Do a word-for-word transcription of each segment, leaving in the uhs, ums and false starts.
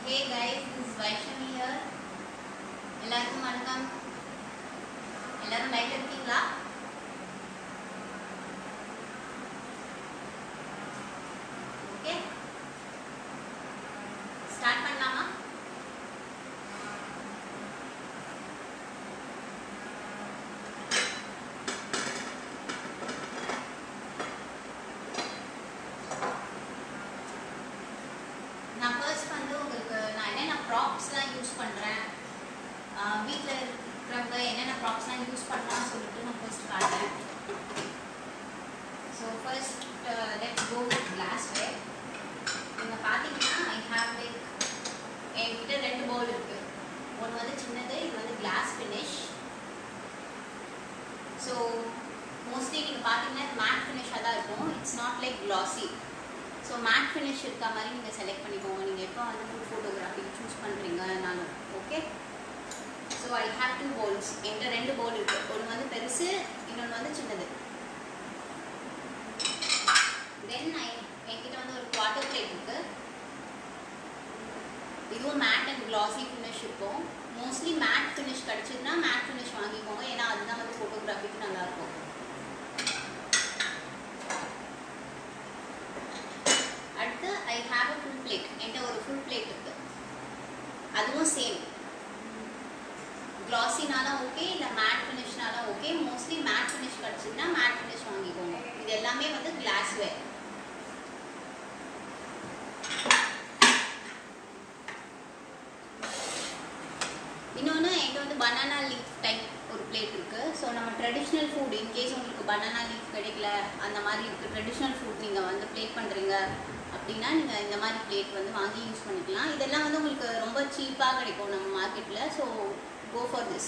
Hey guys, this is Vaishnavi here. எல்லாருக்கும் வணக்கம். எல்லாரும் லைட் இருக்கீங்களா? ஓகே. ஸ்டார்ட் பண்ணலாமா? நான் ஃபர்ஸ்ட் வந்து உங்களுக்கு நான் என்னென்ன ப்ராப்ஸ்லாம் யூஸ் பண்ணுறேன், வீட்டில் இருக்கிறவங்க என்னென்ன ப்ராப்ஸ்லாம் யூஸ் பண்ணலாம்னு சொல்லிட்டு நான் ஃபர்ஸ்ட் காட்டுறேன். So first let's go with glassware. நீங்கள் பார்த்தீங்கன்னா ஐ ஹேவ் லைக் என்கிட்ட ரெண்டு பவுல் இருக்குது. ஒன்று வந்து சின்னது, இது வந்து கிளாஸ் ஃபினிஷ். ஸோ மோஸ்ட்லி நீங்கள் பார்த்தீங்கன்னா மேட் ஃபினிஷாக தான் இருக்கும். It's not like classy. So matte finish இருக்க மாதிரி நீங்கள் செலக்ட் பண்ணிக்கோங்க. நீங்கள் எப்போ வந்து ஃபுட் ஃபோட்டோகிராஃபி சூஸ் பண்ணுறீங்கனாலும். Okay. So I have two bowls. என்கிட்ட ரெண்டு பவுல் இருக்குது. ஒன்று வந்து பெருசு, இன்னொன்று வந்து சின்னது. தென் ஐ என்கிட்ட வந்து ஒரு குவார்ட்டர் பிளேட் இருக்குது. இதுவும் மேட் அண்ட் கிளாஸி ஃபினிஷ் இருக்கும். மோஸ்ட்லி மேட் ஃபினிஷ் கிடச்சிதுன்னா மேட் ஃபினிஷ் வாங்கிக்கோங்க. ஏன்னா அதுதான் வந்து ஃபோட்டோகிராஃபிக்கு நல்லாயிருக்கும். I have a full plate. என்கிட்ட ஒரு ஃபுல் பிளேட் இருக்கு. அதுவும் சேம். கிளாஸினாலும் ஓகே, இல்லை மேட் ஃபினிஷ்னாலும் ஓகே. மோஸ்ட்லி மேட் ஃபினிஷ் கிடச்சிதுன்னா மேட் ஃபினிஷ் வாங்கிக்கோங்க. இது எல்லாமே வந்து கிளாஸ்வேர். இன்னொன்று என்கிட்ட வந்து பனானா லீஃப் டைப் ஒரு பிளேட் இருக்குது. ஸோ நம்ம ட்ரெடிஷ்னல் ஃபுட், இன்கேஸ் உங்களுக்கு பனானா லீஃப் கிடைக்கல, அந்த மாதிரி இருக்குது ட்ரெடிஷ்னல் ஃபுட் நீங்கள் வந்து பிளேட் பண்ணுறீங்க அப்படின்னா நீங்கள் இந்த மாதிரி பிளேட் வந்து வாங்கி யூஸ் பண்ணிக்கலாம். இதெல்லாம் வந்து உங்களுக்கு ரொம்ப சீப்பாக கிடைக்கும் நம்ம மார்க்கெட்டில். So go for this.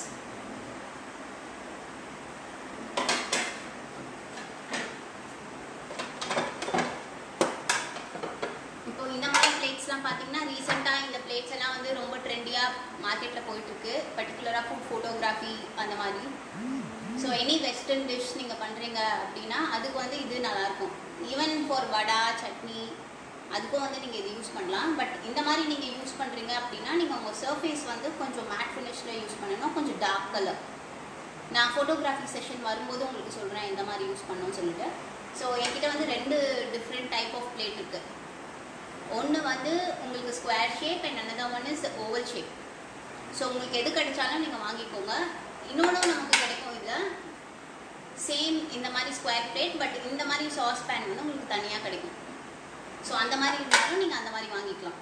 இப்போ இந்த மாதிரி பிளேட்ஸ்லாம் பார்த்தீங்கன்னா ரீசெண்டாக இந்த பிளேட்ஸ் எல்லாம் வந்து ரொம்ப ட்ரெண்டியாக மார்க்கெட்டில் போயிட்டுருக்கு. பர்டிகுலராக ஃபுட் ஃபோட்டோகிராஃபி அந்த மாதிரி. ஸோ எனி வெஸ்டர்ன் டிஷ் நீங்கள் பண்ணுறீங்க அப்படின்னா அதுக்கு வந்து இது நல்லாயிருக்கும். ஈவன் ஃபார் வடா, சட்னி, அதுக்கும் வந்து நீங்கள் இது யூஸ் பண்ணலாம். பட் இந்த மாதிரி நீங்கள் யூஸ் பண்ணுறீங்க அப்படின்னா நீங்கள் உங்கள் சர்ஃபேஸ் வந்து கொஞ்சம் மேட் ஃபினிஷில் யூஸ் பண்ணணும், கொஞ்சம் டார்க் கலர். நான் ஃபோட்டோகிராஃபி செஷன் வரும்போது உங்களுக்கு சொல்கிறேன் எந்த மாதிரி யூஸ் பண்ணணும்னு சொல்லிட்டு. ஸோ என்கிட்ட வந்து ரெண்டு டிஃப்ரெண்ட் டைப் ஆஃப் பிளேட் இருக்குது. ஒன்று வந்து உங்களுக்கு square shape and another one is oval shape. So உங்களுக்கு எது கிடைச்சாலும் நீங்கள் வாங்கிக்கோங்க. இன்னொன்று நமக்கு கிடைக்கும் இதில் சேம் இந்த மாதிரி ஸ்கொயர் பிளேட், பட் இந்த மாதிரி சாஸ் பேன் வந்து உங்களுக்கு தனியாக கிடைக்கும். ஸோ அந்த மாதிரி இருந்தாலும் நீங்கள் அந்த மாதிரி வாங்கிக்கலாம்.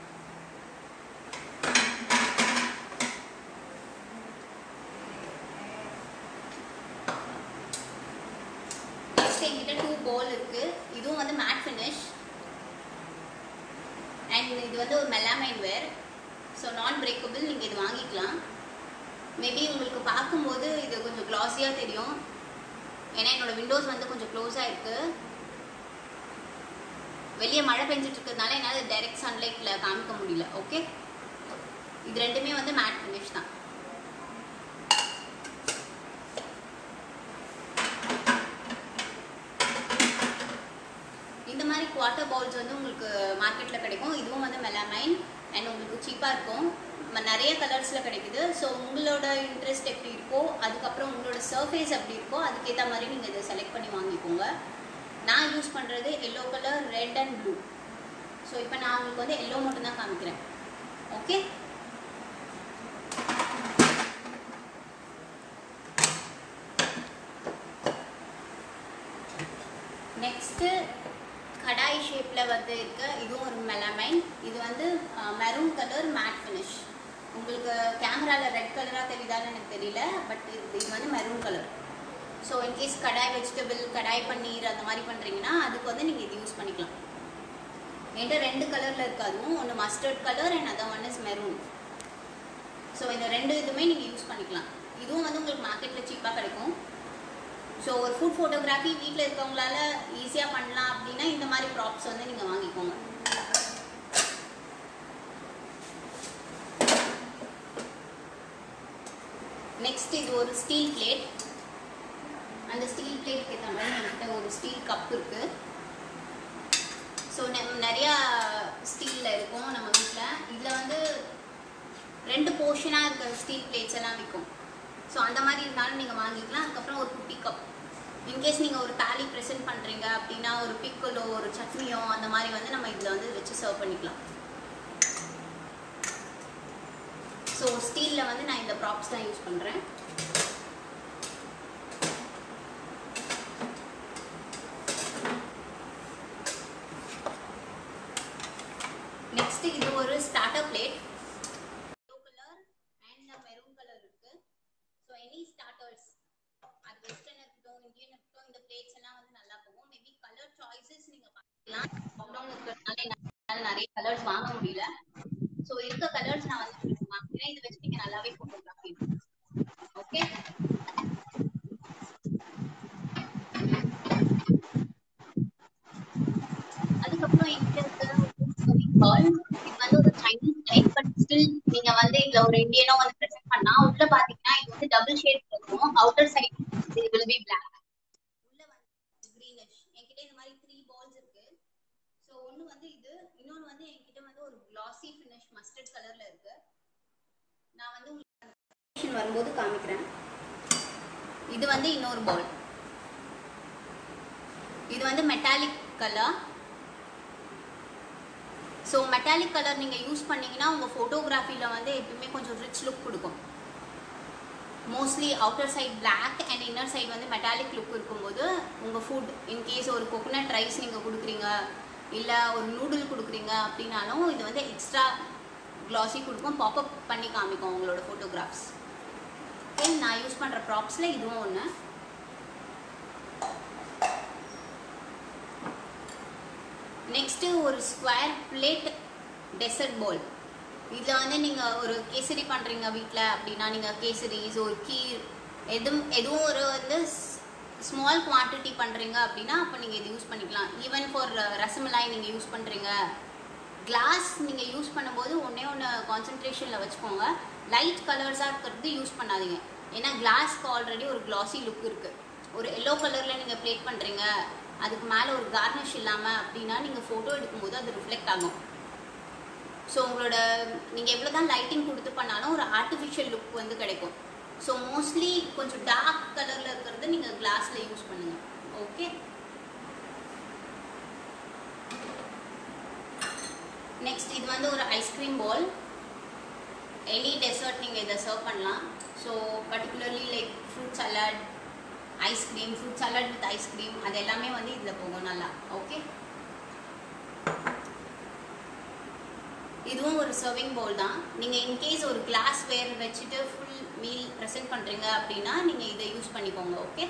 நெக்ஸ்ட் என்கிட்ட டூ பவுல் இருக்குது. இதுவும் வந்து மேட் ஃபினிஷ் அண்ட் இது வந்து ஒரு மெலாமைன் வேர். ஸோ நான் பிரேக்கபிள். நீங்கள் இது வாங்கிக்கலாம். மேபி உங்களுக்கு பார்க்கும்போது இது கொஞ்சம் கிளாஸியாக தெரியும். ஏன்னா என்னோடய விண்டோஸ் வந்து கொஞ்சம் க்ளோஸாக இருக்குது. வெளியே மழை பெஞ்சிட்டு இருக்கிறதுனால என்னால் டைரக்ட் சன்லைட்டில் காமிக்க முடியல. ஓகே. இது ரெண்டுமே வந்து மேட் ஃபினிஷ் தான். இந்த மாதிரி குவார்ட்டர் பவுல்ஸ் வந்து உங்களுக்கு மார்க்கெட்டில் கிடைக்கும். இதுவும் வந்து மெலாமைன் அண்ட் உங்களுக்கு சீப்பாக இருக்கும். நிறைய கலர்ஸில் கிடைக்குது. ஸோ உங்களோட இன்ட்ரெஸ்ட் எப்படி இருக்கோ, அதுக்கப்புறம் உங்களோட சர்ஃபேஸ் எப்படி இருக்கோ அதுக்கேற்ற மாதிரி நீங்கள் இதை செலக்ட் பண்ணி வாங்கிக்கோங்க. நான் யூஸ் பண்ணுறது yellow colour, red and blue. So இப்போ நான் உங்களுக்கு வந்து எல்லோ மட்டும் தான் காமிக்கிறேன். ஓகே. நெக்ஸ்ட்டு கடாய் ஷேப்பில் வந்து இருக்க இதுவும் ஒரு மெலாமைன். இது வந்து மெரூன் கலர் மேட் ஃபினிஷ். உங்களுக்கு கேமராவில் ரெட் கலராக தெரியுதான்னு எனக்கு தெரியல, பட் இது இது வந்து maroon colour. So in case kadai vegetable, kadai paneer அந்த மாதிரி பண்ணுறீங்கன்னா அதுக்கு வந்து நீங்கள் இது யூஸ் பண்ணிக்கலாம். என்கிட்ட ரெண்டு கலரில் இருக்காதுவும், ஒன்று mustard colour and other one is maroon. So இந்த ரெண்டு இதுவுமே நீங்கள் யூஸ் பண்ணிக்கலாம். இதுவும் வந்து உங்களுக்கு மார்க்கெட்டில் சீப்பாக கிடைக்கும். ஸோ ஒரு ஃபுட் ஃபோட்டோகிராஃபி வீட்டில் இருக்கவங்களால ஈஸியாக பண்ணலாம் அப்படின்னா இந்த மாதிரி ப்ராப்ஸ் வந்து நீங்கள் வாங்கிக்கோங்க. நெக்ஸ்ட் இது ஒரு ஸ்டீல் பிளேட். அந்த ஸ்டீல் பிளேட்டுக்கு ஏற்ற மாதிரி என்கிட்ட ஒரு ஸ்டீல் கப் இருக்குது. ஸோ நிறையா ஸ்டீலில் இருக்கும் நம்ம வீட்டில். இதில் வந்து ரெண்டு போர்ஷனாக இருக்க ஸ்டீல் பிளேட்ஸ் எல்லாம் விற்கும். ஸோ அந்த மாதிரி இருந்தாலும் நீங்கள் வாங்கிக்கலாம். அதுக்கப்புறம் ஒரு குட்டி கப், இன்கேஸ் நீங்கள் ஒரு தாலி ப்ரெசென்ட் பண்ணுறீங்க அப்படின்னா ஒரு பிக்கலோ ஒரு சட்னியோ அந்த மாதிரி வந்து நம்ம இதில் வந்து வச்சு சர்வ் பண்ணிக்கலாம். ஸோ ஸ்டீலில் வந்து நான் இந்த ப்ராப்ஸ் தான் யூஸ் பண்ணுறேன். நெக்ஸ்ட் இது ஒரு starter plate. Blue colour and maroon colour இருக்கு. ஸோ எனி ஸ்டார்டர்ஸ், அது வெஸ்டர்ன் இருக்கட்டும் இந்தியன் இருக்கட்டும், இந்த பிளேட்ஸ் எல்லாம் வந்து நல்லா போகும். மேபி கலர் சாய்ஸஸ் நீங்க பார்க்கலாம். லாக்டவுன் இருக்கிறதுனால என்னால் நிறைய கலர்ஸ் வாங்க முடியல. ஸோ இருக்க கலர்ஸ் நான் வந்து உங்களுக்கு வாங்கிக்கிறேன். இதை வச்சு நீங்க நல்லாவே போட்டோகிராஃபி. ஓகே, அதுக்கப்புறம் என்கிட்ட பால், இது வந்து ஒரு சைனீஸ் டைப், பட் ஸ்டில் நீங்க வந்து இதுல ஒரு இந்தியனோ வந்து ப்ரெசென்ட் பண்ணா உள்ள பாத்தீங்கன்னா இது வந்து டபுள் ஷேட் இருக்கும். அவுட்டர் சைடு இது will be black, உள்ள வந்து greenish. என்கிட்ட இந்த மாதிரி த்ரீ பால்ஸ் இருக்கு. ஸோ ஒன்னு வந்து இது, இன்னொன்னு வந்து என்கிட்ட வந்து ஒரு glossy finish மஸ்டர்ட் கலர்ல இருக்கு. நான் வந்து உங்களுக்கு வரும்போது காமிக்கிறேன். இது வந்து இன்னொரு பால், இது வந்து metallic colour. So metallic colour நீங்கள் யூஸ் பண்ணிங்கன்னா உங்கள் ஃபோட்டோகிராஃபியில் வந்து எப்பவுமே கொஞ்சம் ரிச் லுக் கொடுக்கும். Mostly outer side black and inner side வந்து மெட்டாலிக் லுக் இருக்கும்போது உங்கள் ஃபுட் இன்கேஸ் ஒரு கோகோனட் ரைஸ் நீங்கள் கொடுக்குறீங்க இல்லை ஒரு நூடுல் கொடுக்குறீங்க அப்படின்னாலும் இது வந்து எக்ஸ்ட்ரா க்ளாஸி கொடுக்கும், பாப்அப் பண்ணி காமிக்கும் உங்களோட ஃபோட்டோகிராஃப்ஸ். ஓகே, நான் யூஸ் பண்ணுற ப்ராப்ஸில் இதுவும் ஒன்று. நெக்ஸ்ட்டு ஒரு ஸ்கொயர் பிளேட் டெசர்ட் பால். இதில் வந்து நீங்கள் ஒரு கேசரி பண்ணுறீங்க வீட்டில் அப்படின்னா, நீங்கள் கேசரிஸ் ஒரு கீர் எதுவும் எதுவும் ஒரு வந்து ஸ்மால் குவான்டிட்டி பண்ணுறீங்க அப்படின்னா அப்போ நீங்கள் இது யூஸ் பண்ணிக்கலாம். ஈவன் ஃபார் ரசமலாய் நீங்கள் யூஸ் பண்ணுறீங்க. கிளாஸ் நீங்கள் யூஸ் பண்ணும்போது ஒன்றே ஒன்று கான்சன்ட்ரேஷனில் வச்சுக்கோங்க, லைட் கலர்ஸாக இருக்கிறது யூஸ் பண்ணாதீங்க. ஏன்னா கிளாஸ்க்கு ஆல்ரெடி ஒரு க்ளாஸி லுக் இருக்குது. ஒரு எல்லோ கலரில் நீங்கள் பிளேட் பண்ணுறீங்க, அதுக்கு மேலே ஒரு கார்னிஷ் இல்லாமல் அப்படின்னா நீங்கள் ஃபோட்டோ எடுக்கும்போது அது ரிஃப்ளெக்ட் ஆகும். ஸோ உங்களோட நீங்கள் எவ்வளோ தான் லைட்டிங் கொடுத்து பண்ணாலும் ஒரு ஆர்டிஃபிஷியல் லுக் வந்து கிடைக்கும். ஸோ மோஸ்ட்லி கொஞ்சம் டார்க் கலரில் இருக்கிறது நீங்கள் கிளாஸில் யூஸ் பண்ணுங்கள். ஓகே, நெக்ஸ்ட் இது வந்து ஒரு ஐஸ்கிரீம் பால். எனி டெசர்ட் நீங்கள் இதை சர்வ் பண்ணலாம். So particularly like fruit salad, ice cream, fruit salad with ice cream, அது எல்லாமே வந்து இதில் போகும் நல்லா. ஓகே, இதுவும் ஒரு சர்விங் பவுல் தான். நீங்கள் இன்கேஸ் ஒரு கிளாஸ் வேர் வச்சுட்டு ஃபுல் மீல் ப்ரெசென்ட் பண்ணுறீங்க அப்படின்னா நீங்கள் இதை யூஸ் பண்ணிக்கோங்க. ஓகே,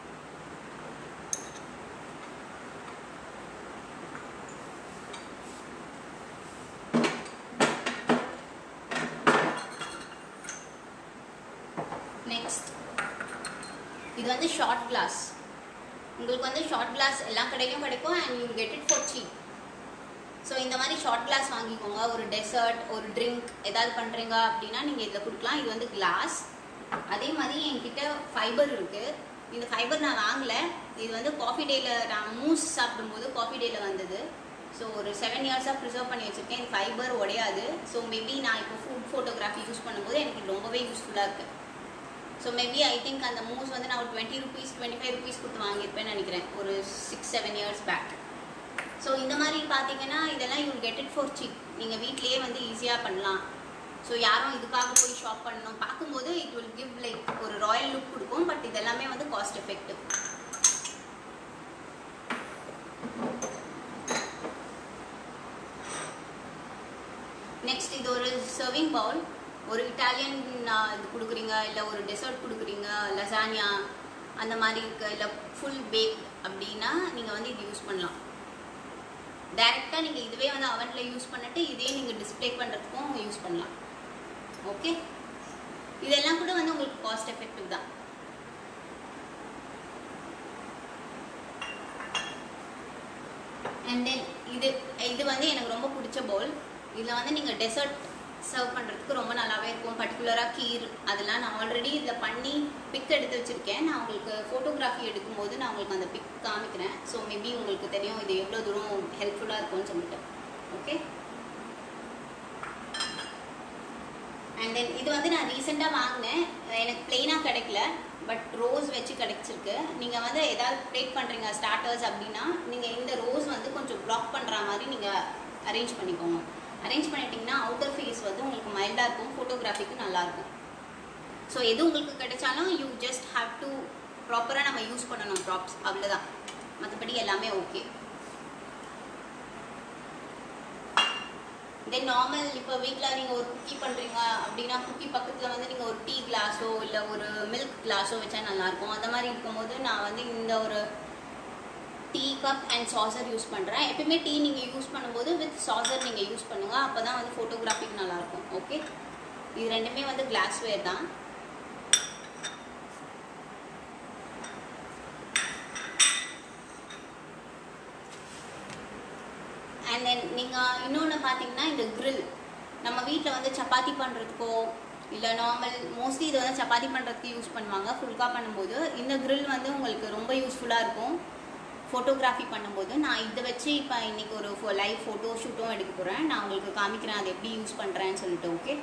நெக்ஸ்ட் இது வந்து ஷார்ட் கிளாஸ். உங்களுக்கு வந்து ஷார்ட் கிளாஸ் எல்லா கடையிலையும் கிடைக்கும் and you get it for cheap. So இந்த மாதிரி ஷார்ட் கிளாஸ் வாங்கிக்கோங்க. ஒரு டெசர்ட் ஒரு ட்ரிங்க் ஏதாவது பண்ணுறீங்க அப்படின்னா நீங்கள் இதில் கொடுக்கலாம். இது வந்து கிளாஸ். அதே மாதிரி என்கிட்ட ஃபைபர் இருக்குது. இந்த ஃபைபர் நான் வாங்கலை, இது வந்து காஃபி டேயில் நான் மூஸ் சாப்பிடும்போது காஃபி டேயில் வந்தது. ஸோ ஒரு செவன் இயர்ஸாக ப்ரிசர்வ் பண்ணி வச்சுருக்கேன். இது ஃபைபர் உடையாது. ஸோ மேபி நான் இப்போ ஃபுட் ஃபோட்டோகிராஃபி யூஸ் பண்ணும்போது எனக்கு ரொம்பவே யூஸ்ஃபுல்லாக இருக்குது. ஸோ மேபி ஐ திங்க் அந்த மூஸ் வந்து நான் ஒரு twenty rupees twenty five rupees கொடுத்து வாங்கியிருப்பேன்னு நினைக்கிறேன், ஒரு six seven years back. So இந்த மாதிரி பார்த்தீங்கன்னா இதெல்லாம் you will get it for cheap. நீங்கள் வீட்லேயே வந்து ஈஸியாக பண்ணலாம். ஸோ யாரும் இதுக்காக போய் ஷாப் பண்ணணும் பார்க்கும்போது இட் வில் கிவ் லைக் ஒரு ராயல் லுக் கொடுக்கும். பட் இதெல்லாமே வந்து காஸ்ட் எஃபெக்டிவ். நெக்ஸ்ட் இது ஒரு சர்விங் பவுல். ஒரு இட்டாலியன் இது கொடுக்குறீங்க, இல்லை ஒரு டெசர்ட் கொடுக்குறீங்க, லசானியா அந்த மாதிரி இருக்கு, இல்லை ஃபுல் பேக் அப்படின்னா நீங்கள் வந்து இது யூஸ் பண்ணலாம். டைரெக்டாக நீங்கள் இதுவே வந்து அவனில் யூஸ் பண்ணிட்டு இதே நீங்கள் டிஸ்பிளே பண்ணுறதுக்கும் யூஸ் பண்ணலாம். ஓகே, இதெல்லாம் கூட வந்து உங்களுக்கு காஸ்ட் எஃபெக்டிவ் தான். அண்ட் தென் இது இது வந்து எனக்கு ரொம்ப பிடிச்ச பவுல். இதில் வந்து நீங்கள் டெசர்ட் சர்வ் பண்ணுறதுக்கு ரொம்ப நல்லாவே இருக்கும். பர்டிகுலராக கீர் அதெல்லாம் நான் ஆல்ரெடி இதில் பண்ணி பிக் எடுத்து வச்சுருக்கேன். நான் உங்களுக்கு ஃபோட்டோகிராஃபி எடுக்கும்போது நான் உங்களுக்கு அந்த பிக் காமிக்கிறேன். ஸோ மேபி உங்களுக்கு தெரியும் இது எவ்வளோ தூரம் ஹெல்ப்ஃபுல்லாக இருக்கும்னு சொல்லிட்டு. ஓகே, அண்ட் அண்ட் தென் இது வந்து நான் ரீசெண்டாக வாங்கினேன், எனக்கு பிளெயினாக கிடைக்கல, பட் ரோஸ் வச்சு கிடைச்சிருக்கு. நீங்கள் வந்து ஏதாவது பிளேட் பண்ணுறீங்க ஸ்டார்டர்ஸ் அப்படின்னா நீங்கள் இந்த ரோஸ் வந்து கொஞ்சம் ப்ளாக் பண்ணுற மாதிரி நீங்கள் அரேஞ்ச் பண்ணிக்கோங்க. அரேஞ்ச் பண்ணிட்டீங்கன்னா அவுட்டர் ஃபேஸ் வந்து உங்களுக்கு மைல்டாக இருக்கும், ஃபோட்டோகிராஃபிக்கு நல்லாயிருக்கும். ஸோ எது உங்களுக்கு கிடைச்சாலும் யூ ஜஸ்ட் ஹாவ் டு ப்ராப்பராக நம்ம யூஸ் பண்ணணும் ப்ராப்ஸ், அவ்வளோதான். மற்றபடி எல்லாமே ஓகே. தென் நார்மல் இப்போ வீட்டில் நீங்கள் ஒரு குக்கி பண்ணுறீங்க அப்படின்னா குக்கி பக்கத்தில் வந்து நீங்கள் ஒரு டீ கிளாஸோ இல்லை ஒரு மில்க் கிளாஸோ வச்சா நல்லாயிருக்கும். அந்த மாதிரி இருக்கும்போது நான் வந்து இந்த ஒரு tea cup and saucer use பண்ணுறேன். எப்பயுமே டீ நீங்கள் யூஸ் பண்ணும்போது வித் சாசர் நீங்கள் யூஸ் பண்ணுங்கள், அப்போ தான் வந்து ஃபோட்டோகிராஃபிக்கு நல்லாயிருக்கும். ஓகே, இது ரெண்டுமே வந்து கிளாஸ் வேர் தான். அண்ட் தென் நீங்கள் இன்னொன்று பார்த்தீங்கன்னா இந்த க்ரில் நம்ம வீட்டில் வந்து சப்பாத்தி பண்ணுறதுக்கோ இல்லை நார்மல் மோஸ்ட்லி இது வந்து சப்பாத்தி பண்ணுறதுக்கு யூஸ் பண்ணுவாங்க ஃபுல்கா பண்ணும்போது. இந்த க்ரில் வந்து உங்களுக்கு ரொம்ப யூஸ்ஃபுல்லாக இருக்கும் ஃபோட்டோகிராஃபி பண்ணும்போது. நான் இதை வச்சு இப்போ இன்றைக்கி ஒரு ஃபோ லைவ் ஃபோட்டோ ஷூட்டும் எடுக்க போகிறேன். நான் உங்களுக்கு காமிக்கிறேன் அது எப்படி யூஸ் பண்ணுறேன்னு சொல்லிட்டு. ஓகே,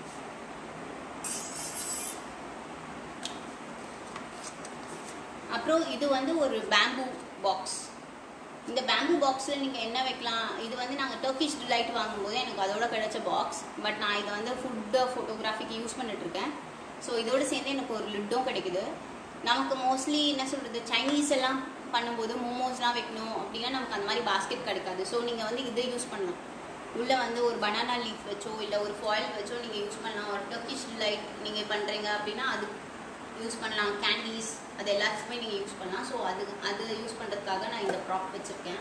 அப்புறம் இது வந்து ஒரு பேம்பூ பாக்ஸ். இந்த பேம்பூ பாக்ஸில் நீங்கள் என்ன வைக்கலாம், இது வந்து நாங்கள் டர்க்கிஷ் டிலைட் வாங்கும்போது எனக்கு அதோட கிடைச்ச பாக்ஸ், பட் நான் இதை வந்து ஃபுட்டு ஃபோட்டோகிராஃபிக்கு யூஸ் பண்ணிட்டுருக்கேன். ஸோ இதோடு சேர்ந்து எனக்கு ஒரு லிட்டும் கிடைக்குது. நமக்கு மோஸ்ட்லி என்ன சொல்கிறது, சைனீஸ் எல்லாம் பண்ணும்போது மோமோஸ்லாம் வைக்கணும் அப்படின்னா நமக்கு அந்த மாதிரி பாஸ்கெட் கிடைக்காது. ஸோ நீங்கள் வந்து இதை யூஸ் பண்ணலாம். உள்ளே வந்து ஒரு பனானா லீஃப் வச்சோ இல்லை ஒரு ஃபாயில் வச்சோ நீங்கள் யூஸ் பண்ணலாம். ஒரு டர்க்கிஷ் டிலைட் நீங்கள் பண்ணுறீங்க அப்படின்னா அது யூஸ் பண்ணலாம். கேண்டீஸ் அது எல்லாத்துக்குமே நீங்கள் யூஸ் பண்ணலாம். ஸோ அது அது யூஸ் பண்ணுறதுக்காக நான் இந்த ப்ராப் வச்சுருக்கேன்.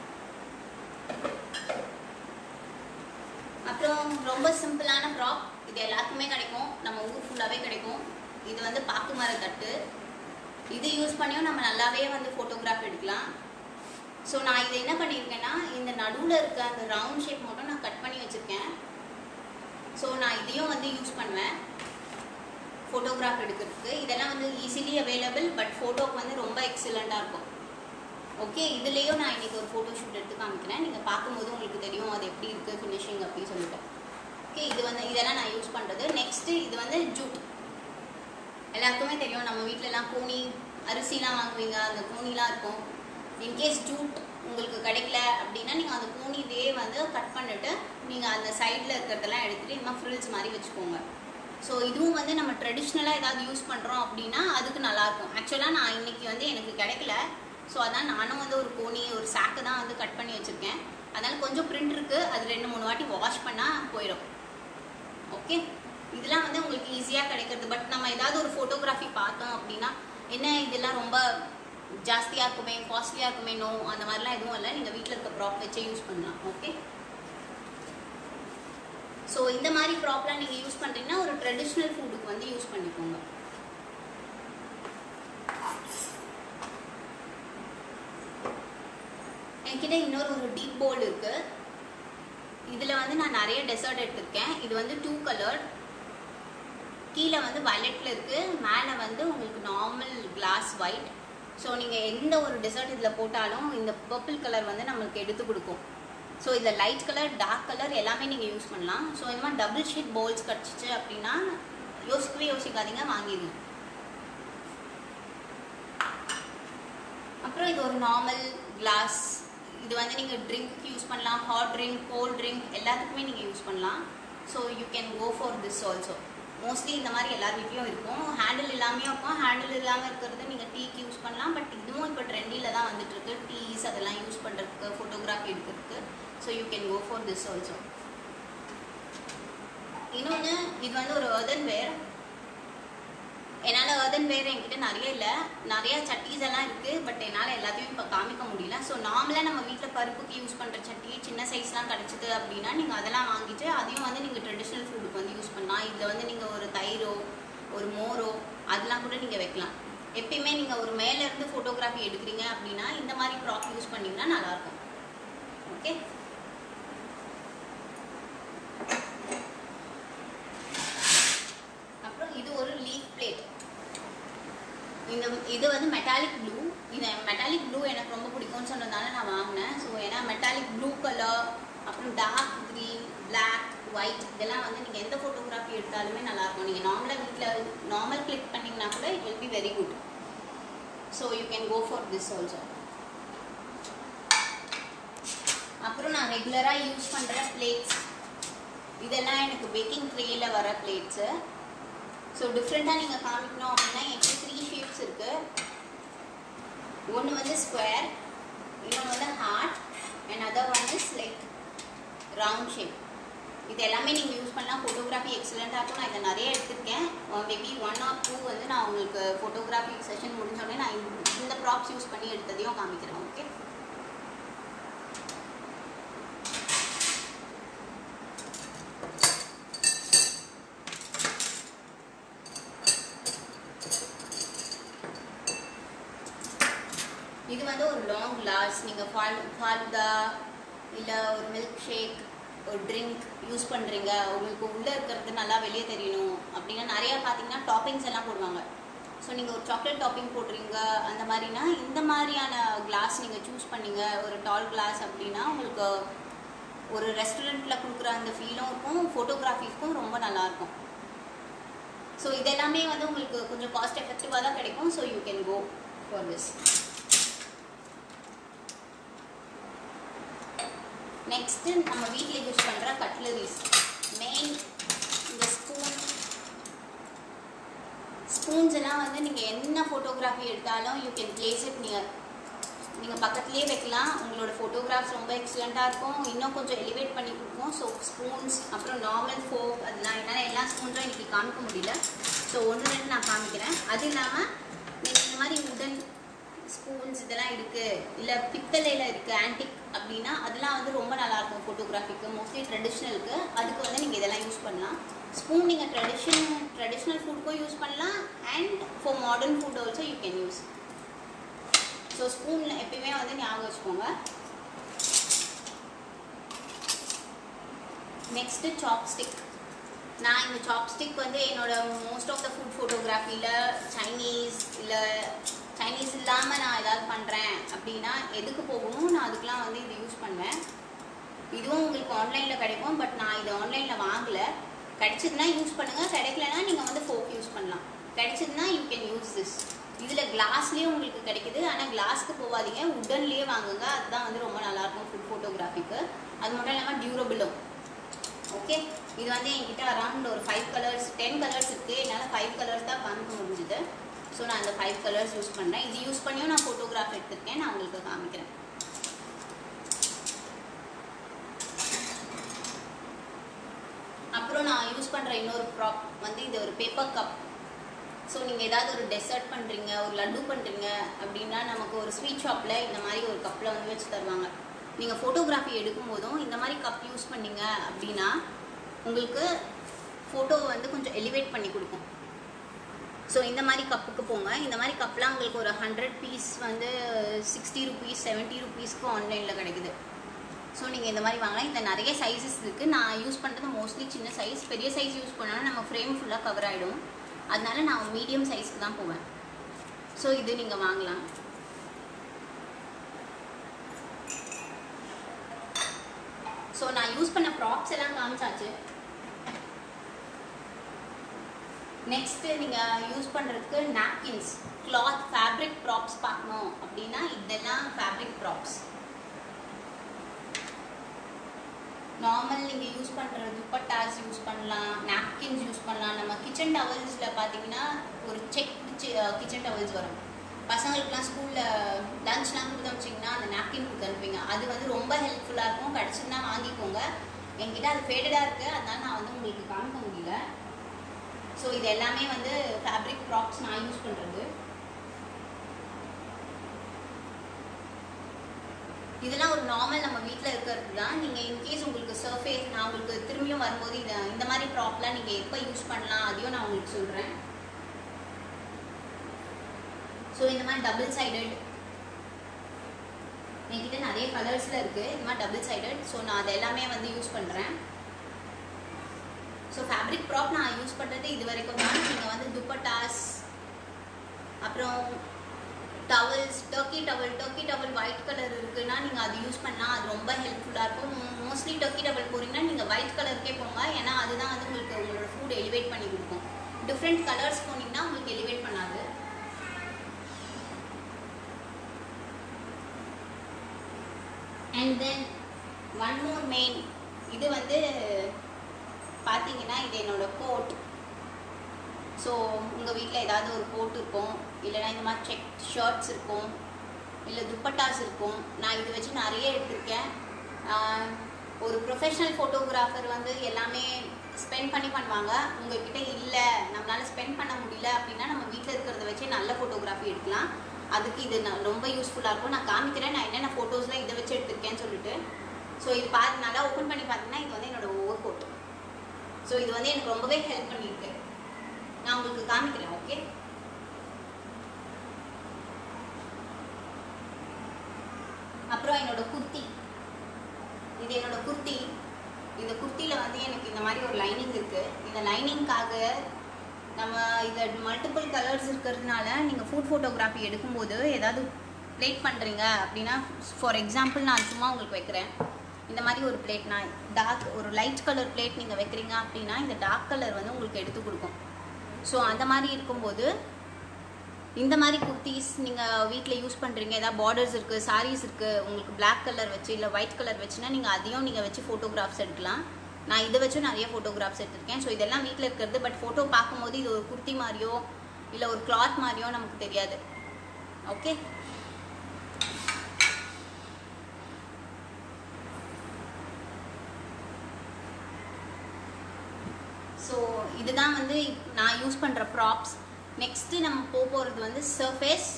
அப்புறம் ரொம்ப சிம்பிளான ப்ராப், இது எல்லாத்துக்குமே கிடைக்கும், நம்ம ஊர் ஃபுல்லாகவே கிடைக்கும். இது வந்து பாக்கு மர தட்டு. இது யூஸ் பண்ணியும் நம்ம நல்லாவே வந்து ஃபோட்டோகிராஃப் எடுக்கலாம். ஸோ நான் இதை என்ன பண்ணியிருக்கேன்னா இந்த நடுவில் இருக்க அந்த ரவுண்ட் ஷேப் மட்டும் நான் கட் பண்ணி வச்சுருக்கேன். ஸோ நான் இதையும் வந்து யூஸ் பண்ணுவேன் ஃபோட்டோகிராஃப் எடுக்கிறதுக்கு. இதெல்லாம் வந்து ஈஸிலி அவைலபிள், பட் ஃபோட்டோக்கு வந்து ரொம்ப எக்ஸலண்ட்டாக இருக்கும். ஓகே, இதுலேயும் நான் இன்றைக்கி ஒரு ஃபோட்டோ ஷூட் எடுத்து காமிக்கிறேன். நீங்கள் பார்க்கும்போது உங்களுக்கு தெரியும் அது எப்படி இருக்குது ஃபினிஷிங் அப்படின்னு சொல்லிட்டு. ஓகே, இது வந்து இதெல்லாம் நான் யூஸ் பண்ணுறது. நெக்ஸ்ட்டு இது வந்து ஜூட். எல்லாருக்குமே தெரியும், நம்ம வீட்டிலலாம் கோணி அரிசிலாம் வாங்குவீங்க, அந்த கோணிலாம் இருக்கும். இன்கேஸ் ஜூட் உங்களுக்கு கிடைக்கல அப்படின்னா நீங்கள் அந்த கோணிலே வந்து கட் பண்ணிவிட்டு நீங்கள் அந்த சைடில் இருக்கிறதெல்லாம் எடுத்துகிட்டு இன்னும் ஃப்ரில்ஸ் மாதிரி வச்சுக்கோங்க. ஸோ இதுவும் வந்து நம்ம ட்ரெடிஷ்னலாக ஏதாவது யூஸ் பண்ணுறோம் அப்படின்னா அதுக்கு நல்லாயிருக்கும். ஆக்சுவலாக நான் இன்றைக்கி வந்து எனக்கு கிடைக்கல, ஸோ அதான் நானும் வந்து ஒரு கோணி ஒரு சாக்கு தான் வந்து கட் பண்ணி வச்சுருக்கேன். அதனால் கொஞ்சம் பிரிண்ட் இருக்குது, அது ரெண்டு மூணு வாட்டி வாஷ் பண்ணால் போயிடும். ஓகே, இதெல்லாம் வந்து உங்களுக்கு ஈஸியாக கிடைக்கிறது. பட் நம்ம ஏதாவது ஒரு ஃபோட்டோகிராஃபி பார்த்தோம் அப்படின்னா என்ன இதெல்லாம் ரொம்ப ஜாஸ்தியாக இருக்குமே, காஸ்ட்லியாக இருக்குமே, நோ அந்த மாதிரிலாம் எதுவும் இல்லை. நீங்கள் வீட்டில் இருக்க ப்ராப் வச்சே யூஸ் பண்ணலாம். ஓகே, ஸோ இந்த மாதிரி ப்ராப்லாம் நீங்கள் யூஸ் பண்ணுறீங்கன்னா ஒரு ட்ரெடிஷ்னல் ஃபுட்டுக்கு வந்து யூஸ் பண்ணிக்கோங்க. என்கிட்ட இன்னொரு ஒரு டீப் பவுல் இருக்குது. இதில் வந்து நான் நிறைய டெசர்ட் எடுத்திருக்கேன். இது வந்து டூ கலர், கீழே வந்து வயலட்டில் இருக்குது, மேலே வந்து உங்களுக்கு நார்மல் கிளாஸ் ஒயிட். ஸோ நீங்கள் எந்த ஒரு டெசர்ட் இதில் போட்டாலும் இந்த பர்பிள் கலர் வந்து நம்மளுக்கு எடுத்து கொடுக்கும். ஸோ இதில் லைட் கலர் டார்க் கலர் எல்லாமே நீங்கள் யூஸ் பண்ணலாம். ஸோ இந்த மாதிரி டபுள் ஷீட் பவுல்ஸ் கிடச்சிச்சு அப்படின்னா யோசிக்கவே யோசிக்காதீங்க, வாங்கிடுங்க. அப்புறம் இது ஒரு நார்மல் கிளாஸ். இது வந்து நீங்கள் ட்ரிங்க்கு யூஸ் பண்ணலாம், ஹாட் ட்ரிங்க், கோல்ட் ட்ரிங்க் எல்லாத்துக்குமே நீங்கள் யூஸ் பண்ணலாம். So you can go for this also. Mostly இந்த மாதிரி எல்லார் வீட்லேயும் இருக்கும். ஹேண்டில் இல்லாமையும் இருக்கும். ஹேண்டில் இல்லாமல் இருக்கிறது நீங்கள் டீக்கு யூஸ் பண்ணலாம். பட் இதுவும் இப்போ ட்ரெண்டியில் தான் வந்துட்டுருக்கு, டீஸ் அதெல்லாம் யூஸ் பண்ணுறதுக்கு, ஃபோட்டோகிராஃபி எடுக்கிறதுக்கு. So you can go for this also. இன்னொன்று, இது வந்து ஒரு earthenware. என்னால் earthenware என்கிட்ட நிறைய இல்லை, நிறைய சட்டிஸ் எல்லாம் இருக்குது. பட் என்னால் எல்லாத்தையும் இப்போ காமிக்க முடியல. ஸோ நார்மலாக நம்ம வீட்டில் பருப்புக்கு யூஸ் பண்ணுற சட்டி சின்ன சைஸ்லாம் கிடச்சிது அப்படின்னா நீங்கள் அதெல்லாம் வாங்கிட்டு அதையும் வந்து நீங்கள் ட்ரெடிஷ்னல் ஃபுட்டுக்கு வந்து யூஸ் பண்ணலாம். இதில் வந்து நீங்கள் ஒரு தயிரோ ஒரு மோரோ அதெல்லாம் கூட நீங்கள் வைக்கலாம். எப்பயுமே நீங்கள் ஒரு மேலேருந்து ஃபோட்டோகிராஃபி எடுக்கிறீங்க அப்படின்னா இந்த மாதிரி ப்ராப் யூஸ் பண்ணிங்கன்னா நல்லாயிருக்கும். ஓகே, அப்புறம் இது ஒரு லீஃப் பிளேட். இந்த இது வந்து மெட்டாலிக் ப்ளூ. இந்த மெட்டாலிக் ப்ளூ எனக்கு ரொம்ப பிடிக்கும்னு சொன்னதால நான் வாங்கினேன். ஸோ ஏன்னா மெட்டாலிக் ப்ளூ கலர், அப்புறம் டார்க் க்ரீன், பிளாக், ஒயிட் இதெல்லாம் வந்து நீங்கள் எந்த ஃபோட்டோகிராஃபி எடுத்தாலுமே நல்லாயிருக்கும். நீங்கள் நார்மலாக வீட்டில் நார்மல் கிளிக் பண்ணிங்கன்னா கூட it will be very good. So you can go for this also. அப்புறம் நான் ரெகுலராக யூஸ் பண்ணுற பிளேட்ஸ் இதெல்லாம் எனக்கு பேக்கிங் ட்ரேயில் வர பிளேட்ஸு. ஸோ டிஃப்ரெண்ட்டாக நீங்கள் காமிக்கணும் அப்படின்னா எனக்கு த்ரீ ஷேப்ஸ் இருக்குது. ஒன்று வந்து ஸ்கொயர், இன்னொன்று வந்து heart, and other one is like round shape. இது எல்லாமே நீங்கள் யூஸ் பண்ணலாம். ஃபோட்டோகிராஃபி எக்ஸலண்ட்டாக இருக்கும். நான் இதை நிறைய எடுத்துருக்கேன். மேபி ஒன் ஆர் டூ வந்து நான் உங்களுக்கு ஃபோட்டோகிராஃபி செஷன் முடிஞ்சோடனே நான் இந்த ப்ராப்ஸ் யூஸ் பண்ணி எடுத்ததையும் காமிக்கிறேன். ஓகே, இது வந்து ஒரு லாங் கிளாஸ். நீங்கள் ஃபால் ஃபாலுதா இல்லை ஒரு மில்க் ஷேக் ஒரு ட்ரிங்க் யூஸ் பண்ணுறீங்க, உங்களுக்கு உள்ளே இருக்கிறது நல்லா வெளியே தெரியணும் அப்படின்னா நிறையா பார்த்தீங்கன்னா டாப்பிங்ஸ் எல்லாம் போடுவாங்க. ஸோ நீங்கள் ஒரு சாக்லேட் டாப்பிங் போடுறீங்க அந்த மாதிரினா இந்த மாதிரியான கிளாஸ் நீங்கள் சூஸ் பண்ணிங்க. ஒரு டால் கிளாஸ் அப்படின்னா உங்களுக்கு ஒரு ரெஸ்டாரண்ட்டில் கொடுக்குற அந்த ஃபீலும் இருக்கும், ஃபோட்டோகிராஃபிக்கும் ரொம்ப நல்லாயிருக்கும். ஸோ இதெல்லாமே வந்து உங்களுக்கு கொஞ்சம் காஸ்ட் எஃபெக்டிவாக தான் கிடைக்கும். So you can go for this. Next நம்ம வீட்டில் யூஸ் பண்ணுற கட்லரிஸ். மெயின் இந்த ஸ்பூன் ஸ்பூன்ஸ் எல்லாம் வந்து நீங்கள் என்ன ஃபோட்டோகிராஃபி எடுத்தாலும் you can place it near. நீங்கள் பக்கத்துலேயே வைக்கலாம். உங்களோட ஃபோட்டோகிராஃப்ஸ் ரொம்ப எக்ஸலண்ட்டாக இருக்கும், இன்னும் கொஞ்சம் எலிவேட் பண்ணி கொடுக்கும். ஸோ ஸ்பூன்ஸ் அப்புறம் நார்மல் ஃபோக் அதெல்லாம் என்னால் எல்லா ஸ்பூன்ஸும் இன்றைக்கி காமிக்க முடியல. ஸோ ஒன்று ரெண்டு நான் காமிக்கிறேன். அது இல்லாமல் நீங்கள் இந்த மாதிரி உடன் ஸ்பூன்ஸ் இதெல்லாம் இருக்குது, இல்லை பித்தளையில் இருக்குது ஆன்டிக் அப்படின்னா அதெல்லாம் வந்து ரொம்ப நல்லாயிருக்கும் ஃபோட்டோகிராஃபிக்கு. மோஸ்ட்லி ட்ரெடிஷ்னலுக்கு அதுக்கு வந்து நீங்கள் இதெல்லாம் யூஸ் பண்ணலாம். ஸ்பூன் நீங்கள் ட்ரெடிஷன் ட்ரெடிஷ்னல் ஃபுட்டுக்கும் யூஸ் பண்ணலாம், and for modern food also you can use. So ஸ்பூனில் எப்பயுமே வந்து ஞாபகம் வச்சுக்கோங்க. Next chopstick. நான் இந்த சாப்ஸ்டிக் வந்து என்னோட மோஸ்ட் ஆஃப் த ஃபுட் ஃபோட்டோகிராஃபியில் சைனீஸ் இல்லை சைனீஸ் இல்லாமல் நான் ஏதாவது பண்ணுறேன் அப்படின்னா எதுக்கு போகணும், நான் அதுக்கெலாம் வந்து இது யூஸ் பண்ணுவேன். இதுவும் உங்களுக்கு ஆன்லைனில் கிடைக்கும், பட் நான் இது ஆன்லைனில் வாங்கலை. கிடைச்சதுன்னா யூஸ் பண்ணுங்கள், கிடைக்கலன்னா நீங்கள் வந்து ஃபோக் யூஸ் பண்ணலாம். கிடைச்சதுன்னா யூ கேன் யூஸ் திஸ். இதில் கிளாஸ்லேயே உங்களுக்கு கிடைக்குது, ஆனால் கிளாஸ்க்கு போகாதீங்க, உடன்லேயே வாங்குங்க. அதுதான் வந்து ரொம்ப நல்லாயிருக்கும் ஃபுட் ஃபோட்டோகிராஃபிக்கு. அது மட்டும் இல்லாமல் டியூரபிளும். ஓகே, இது வந்து என்கிட்ட அரௌண்ட் ஒரு ஃபைவ் கலர்ஸ் டென் கலர்ஸ் இருக்குது. என்னால் ஃபைவ் கலர்ஸ் தான் காமிக்க முடிஞ்சுது. ஸோ நான் அந்த ஃபைவ் கலர்ஸ் யூஸ் பண்ணுறேன். இது யூஸ் பண்ணியும் நான் ஃபோட்டோகிராஃப் எடுத்துருக்கேன், நான் உங்களுக்கு காமிக்கிறேன். அப்புறம் நான் யூஸ் பண்ணுற இன்னொரு ப்ராப் வந்து இது ஒரு பேப்பர் கப். ஸோ நீங்கள் ஏதாவது ஒரு டெசர்ட் பண்ணுறீங்க, ஒரு லட்டு பண்ணுறீங்க அப்படின்னா நமக்கு ஒரு ஸ்வீட் ஷாப்பில் இந்த மாதிரி ஒரு கப்பில் வந்து வச்சு தருவாங்க. நீங்கள் ஃபோட்டோகிராஃபி எடுக்கும் போதும் இந்த மாதிரி கப் யூஸ் பண்ணிங்க அப்படின்னா உங்களுக்கு ஃபோட்டோவை வந்து கொஞ்சம் எலிவேட் பண்ணி கொடுக்கும். ஸோ இந்த மாதிரி கப்புக்கு போங்க. இந்த மாதிரி கப்லாம் உங்களுக்கு ஒரு ஹண்ட்ரட் பீஸ் வந்து சிக்ஸ்டி ருபீஸ் செவன்ட்டி ருபீஸ்க்கு ஆன்லைனில் கிடைக்குது. ஸோ நீங்கள் இந்த மாதிரி வாங்கலாம். இந்த நிறைய சைஸஸ் இருக்குது. நான் யூஸ் பண்ணுறது மோஸ்ட்லி சின்ன சைஸ். பெரிய சைஸ் யூஸ் பண்ணாலும் நம்ம ஃப்ரேம் ஃபுல்லாக கவர் ஆகிடும். அதனால நான் மீடியம் சைஸ்க்கு தான் போவேன். ஸோ இது நீங்கள் வாங்கலாம். ஸோ நான் யூஸ் பண்ண ப்ராப்ஸ் எல்லாம் காமிச்சாச்சு. நெக்ஸ்ட்டு நீங்கள் யூஸ் பண்ணுறதுக்கு நாப்கின்ஸ், கிளாத், ஃபேப்ரிக் ப்ராப்ஸ் பார்க்கணும் அப்படின்னா இதெல்லாம் ஃபேப்ரிக் ப்ராப்ஸ். நார்மல் நீங்கள் யூஸ் பண்ணுற துப்பட்டாஸ் யூஸ் பண்ணலாம், நாப்கின்ஸ் யூஸ் பண்ணலாம். நம்ம கிச்சன் டவல்ஸில் பார்த்தீங்கன்னா ஒரு செக் கிச்சன் டவல்ஸ் வரும். பசங்களுக்குலாம் ஸ்கூலில் லஞ்ச்லாம் கொடுத்து வச்சிங்கன்னா அந்த நாப்கின் கொடுத்து அனுப்பிங்க. அது வந்து ரொம்ப ஹெல்ப்ஃபுல்லாக இருக்கும். கிடச்சிதுன்னா வாங்கிக்கோங்க. என்கிட்ட அது ஃபேடடாக இருக்குது, அதனால நான் வந்து உங்களுக்கு காமிக்க முடியல. ஸோ இது எல்லாமே வந்து ஃபேப்ரிக் ப்ராப்ஸ் நான் யூஸ் பண்ணுறது. இதெல்லாம் ஒரு நார்மல் நம்ம வீட்டில் இருக்கிறது தான். நீங்கள் இன்கேஸ் உங்களுக்கு சர்ஃபேஸ் நான் உங்களுக்கு திரும்பியும் வரும்போது இதை இந்த மாதிரி ப்ராப்லாம் நீங்கள் எப்போ யூஸ் பண்ணலாம் அதையும் நான் உங்களுக்கு சொல்கிறேன். ஸோ இந்த மாதிரி டபுள் சைடட் என்கிட்ட நிறைய கலர்ஸில் இருக்குது. இந்த மாதிரி டபுள் சைடட். ஸோ நான் அதை எல்லாமே வந்து யூஸ் பண்ணுறேன். ஸோ ஃபேப்ரிக் ப்ராப் நான் யூஸ் பண்ணுறது இது வரைக்கும் தான். நீங்கள் வந்து துப்பட்டாஸ், அப்புறம் towels, turkey towel turkey towel white colour இருக்குன்னா நீங்கள் அது யூஸ் பண்ணால் அது ரொம்ப ஹெல்ப்ஃபுல்லாக இருக்கும். மோஸ்ட்லி டர்க்கி டவல் போகிறீங்கன்னா நீங்கள் ஒயிட் கலருக்கே போங்க. ஏன்னா அதுதான் வந்து உங்களுக்கு உங்களோட ஃபுட் எலிவேட் பண்ணி கொடுக்கும். டிஃப்ரெண்ட் கலர்ஸ் போனீங்கன்னா உங்களுக்கு எலிவேட் பண்ணாது. And then one more main, இது வந்து பார்த்தீங்கன்னா இது என்னோட கோட். ஸோ உங்கள் வீட்டில் ஏதாவது ஒரு கோட் இருக்கும், இல்லைனா இந்த மாதிரி செக் ஷர்ட்ஸ் இருக்கும், இல்லை துப்பட்டாஸ் இருக்கும். நான் இது வச்சு நிறைய எடுத்திருக்கேன். ஒரு ப்ரொஃபஷ்னல் ஃபோட்டோகிராஃபர் வந்து எல்லாமே ஸ்பெண்ட் பண்ணி பண்ணுவாங்க. உங்கள்கிட்ட இல்லை, நம்மளால் ஸ்பெண்ட் பண்ண முடியல அப்படின்னா நம்ம வீட்டில் இருக்கிறத வச்சு நல்ல ஃபோட்டோகிராஃபி எடுக்கலாம். அதுக்கு இது நான் ரொம்ப யூஸ்ஃபுல்லாக இருக்கும். நான் காமிக்கிறேன் நான் என்னென்ன ஃபோட்டோஸ்லாம் இதை வச்சு எடுத்திருக்கேன்னு சொல்லிட்டு. ஸோ இது பார்த்து நல்லா ஓப்பன் பண்ணி பார்த்தீங்கன்னா இது வந்து என்னோடய ஓவர் கோட். ஸோ இது வந்து எனக்கு ரொம்பவே ஹெல்ப் பண்ணியிருக்கு. நான் உங்களுக்கு காமிக்கிறேன். ஓகே, அப்புறம் என்னோட குர்த்தி, இது என்னோட குர்த்தி. இந்த குர்த்தியில் வந்து எனக்கு இந்த மாதிரி ஒரு லைனிங் இருக்குது. இந்த லைனிங்காக நம்ம இதில் மல்டிபிள் கலர்ஸ் இருக்கிறதுனால நீங்கள் ஃபுட் ஃபோட்டோகிராஃபி எடுக்கும்போது ஏதாவது பிளேட் பண்ணுறீங்க அப்படின்னா, ஃபார் எக்ஸாம்பிள் நான் சும்மா உங்களுக்கு வைக்கிறேன். இந்த மாதிரி ஒரு பிளேட், நான் டார்க் ஒரு லைட் கலர் பிளேட் நீங்கள் வைக்கிறீங்க அப்படின்னா இந்த டார்க் கலர் வந்து உங்களுக்கு எடுத்து கொடுக்கும். ஸோ அந்த மாதிரி இருக்கும்போது இந்த மாதிரி குர்த்திஸ் நீங்கள் வீட்டில் யூஸ் பண்ணுறீங்க, ஏதாவது பார்டர்ஸ் இருக்குது, சாரீஸ் இருக்குது, உங்களுக்கு பிளாக் கலர் வச்சு இல்லை ஒயிட் கலர் வச்சுன்னா நீங்கள் அதையும் நீங்கள் வச்சு ஃபோட்டோகிராஃப்ஸ் எடுக்கலாம். நான் இதை வச்சும் நிறைய ஃபோட்டோகிராஃப்ஸ் எடுத்திருக்கேன். ஸோ இதெல்லாம் வீட்டில் இருக்கிறது. பட் ஃபோட்டோ பார்க்கும்போது இது ஒரு குர்த்தி மாதிரியோ இல்லை ஒரு கிளாத் மாதிரியோ நமக்கு தெரியாது. ஓகே, ஸோ இதுதான் வந்து நான் யூஸ் பண்ணுற ப்ராப்ஸ். நெக்ஸ்ட்டு நம்ம போக போகிறது வந்து surface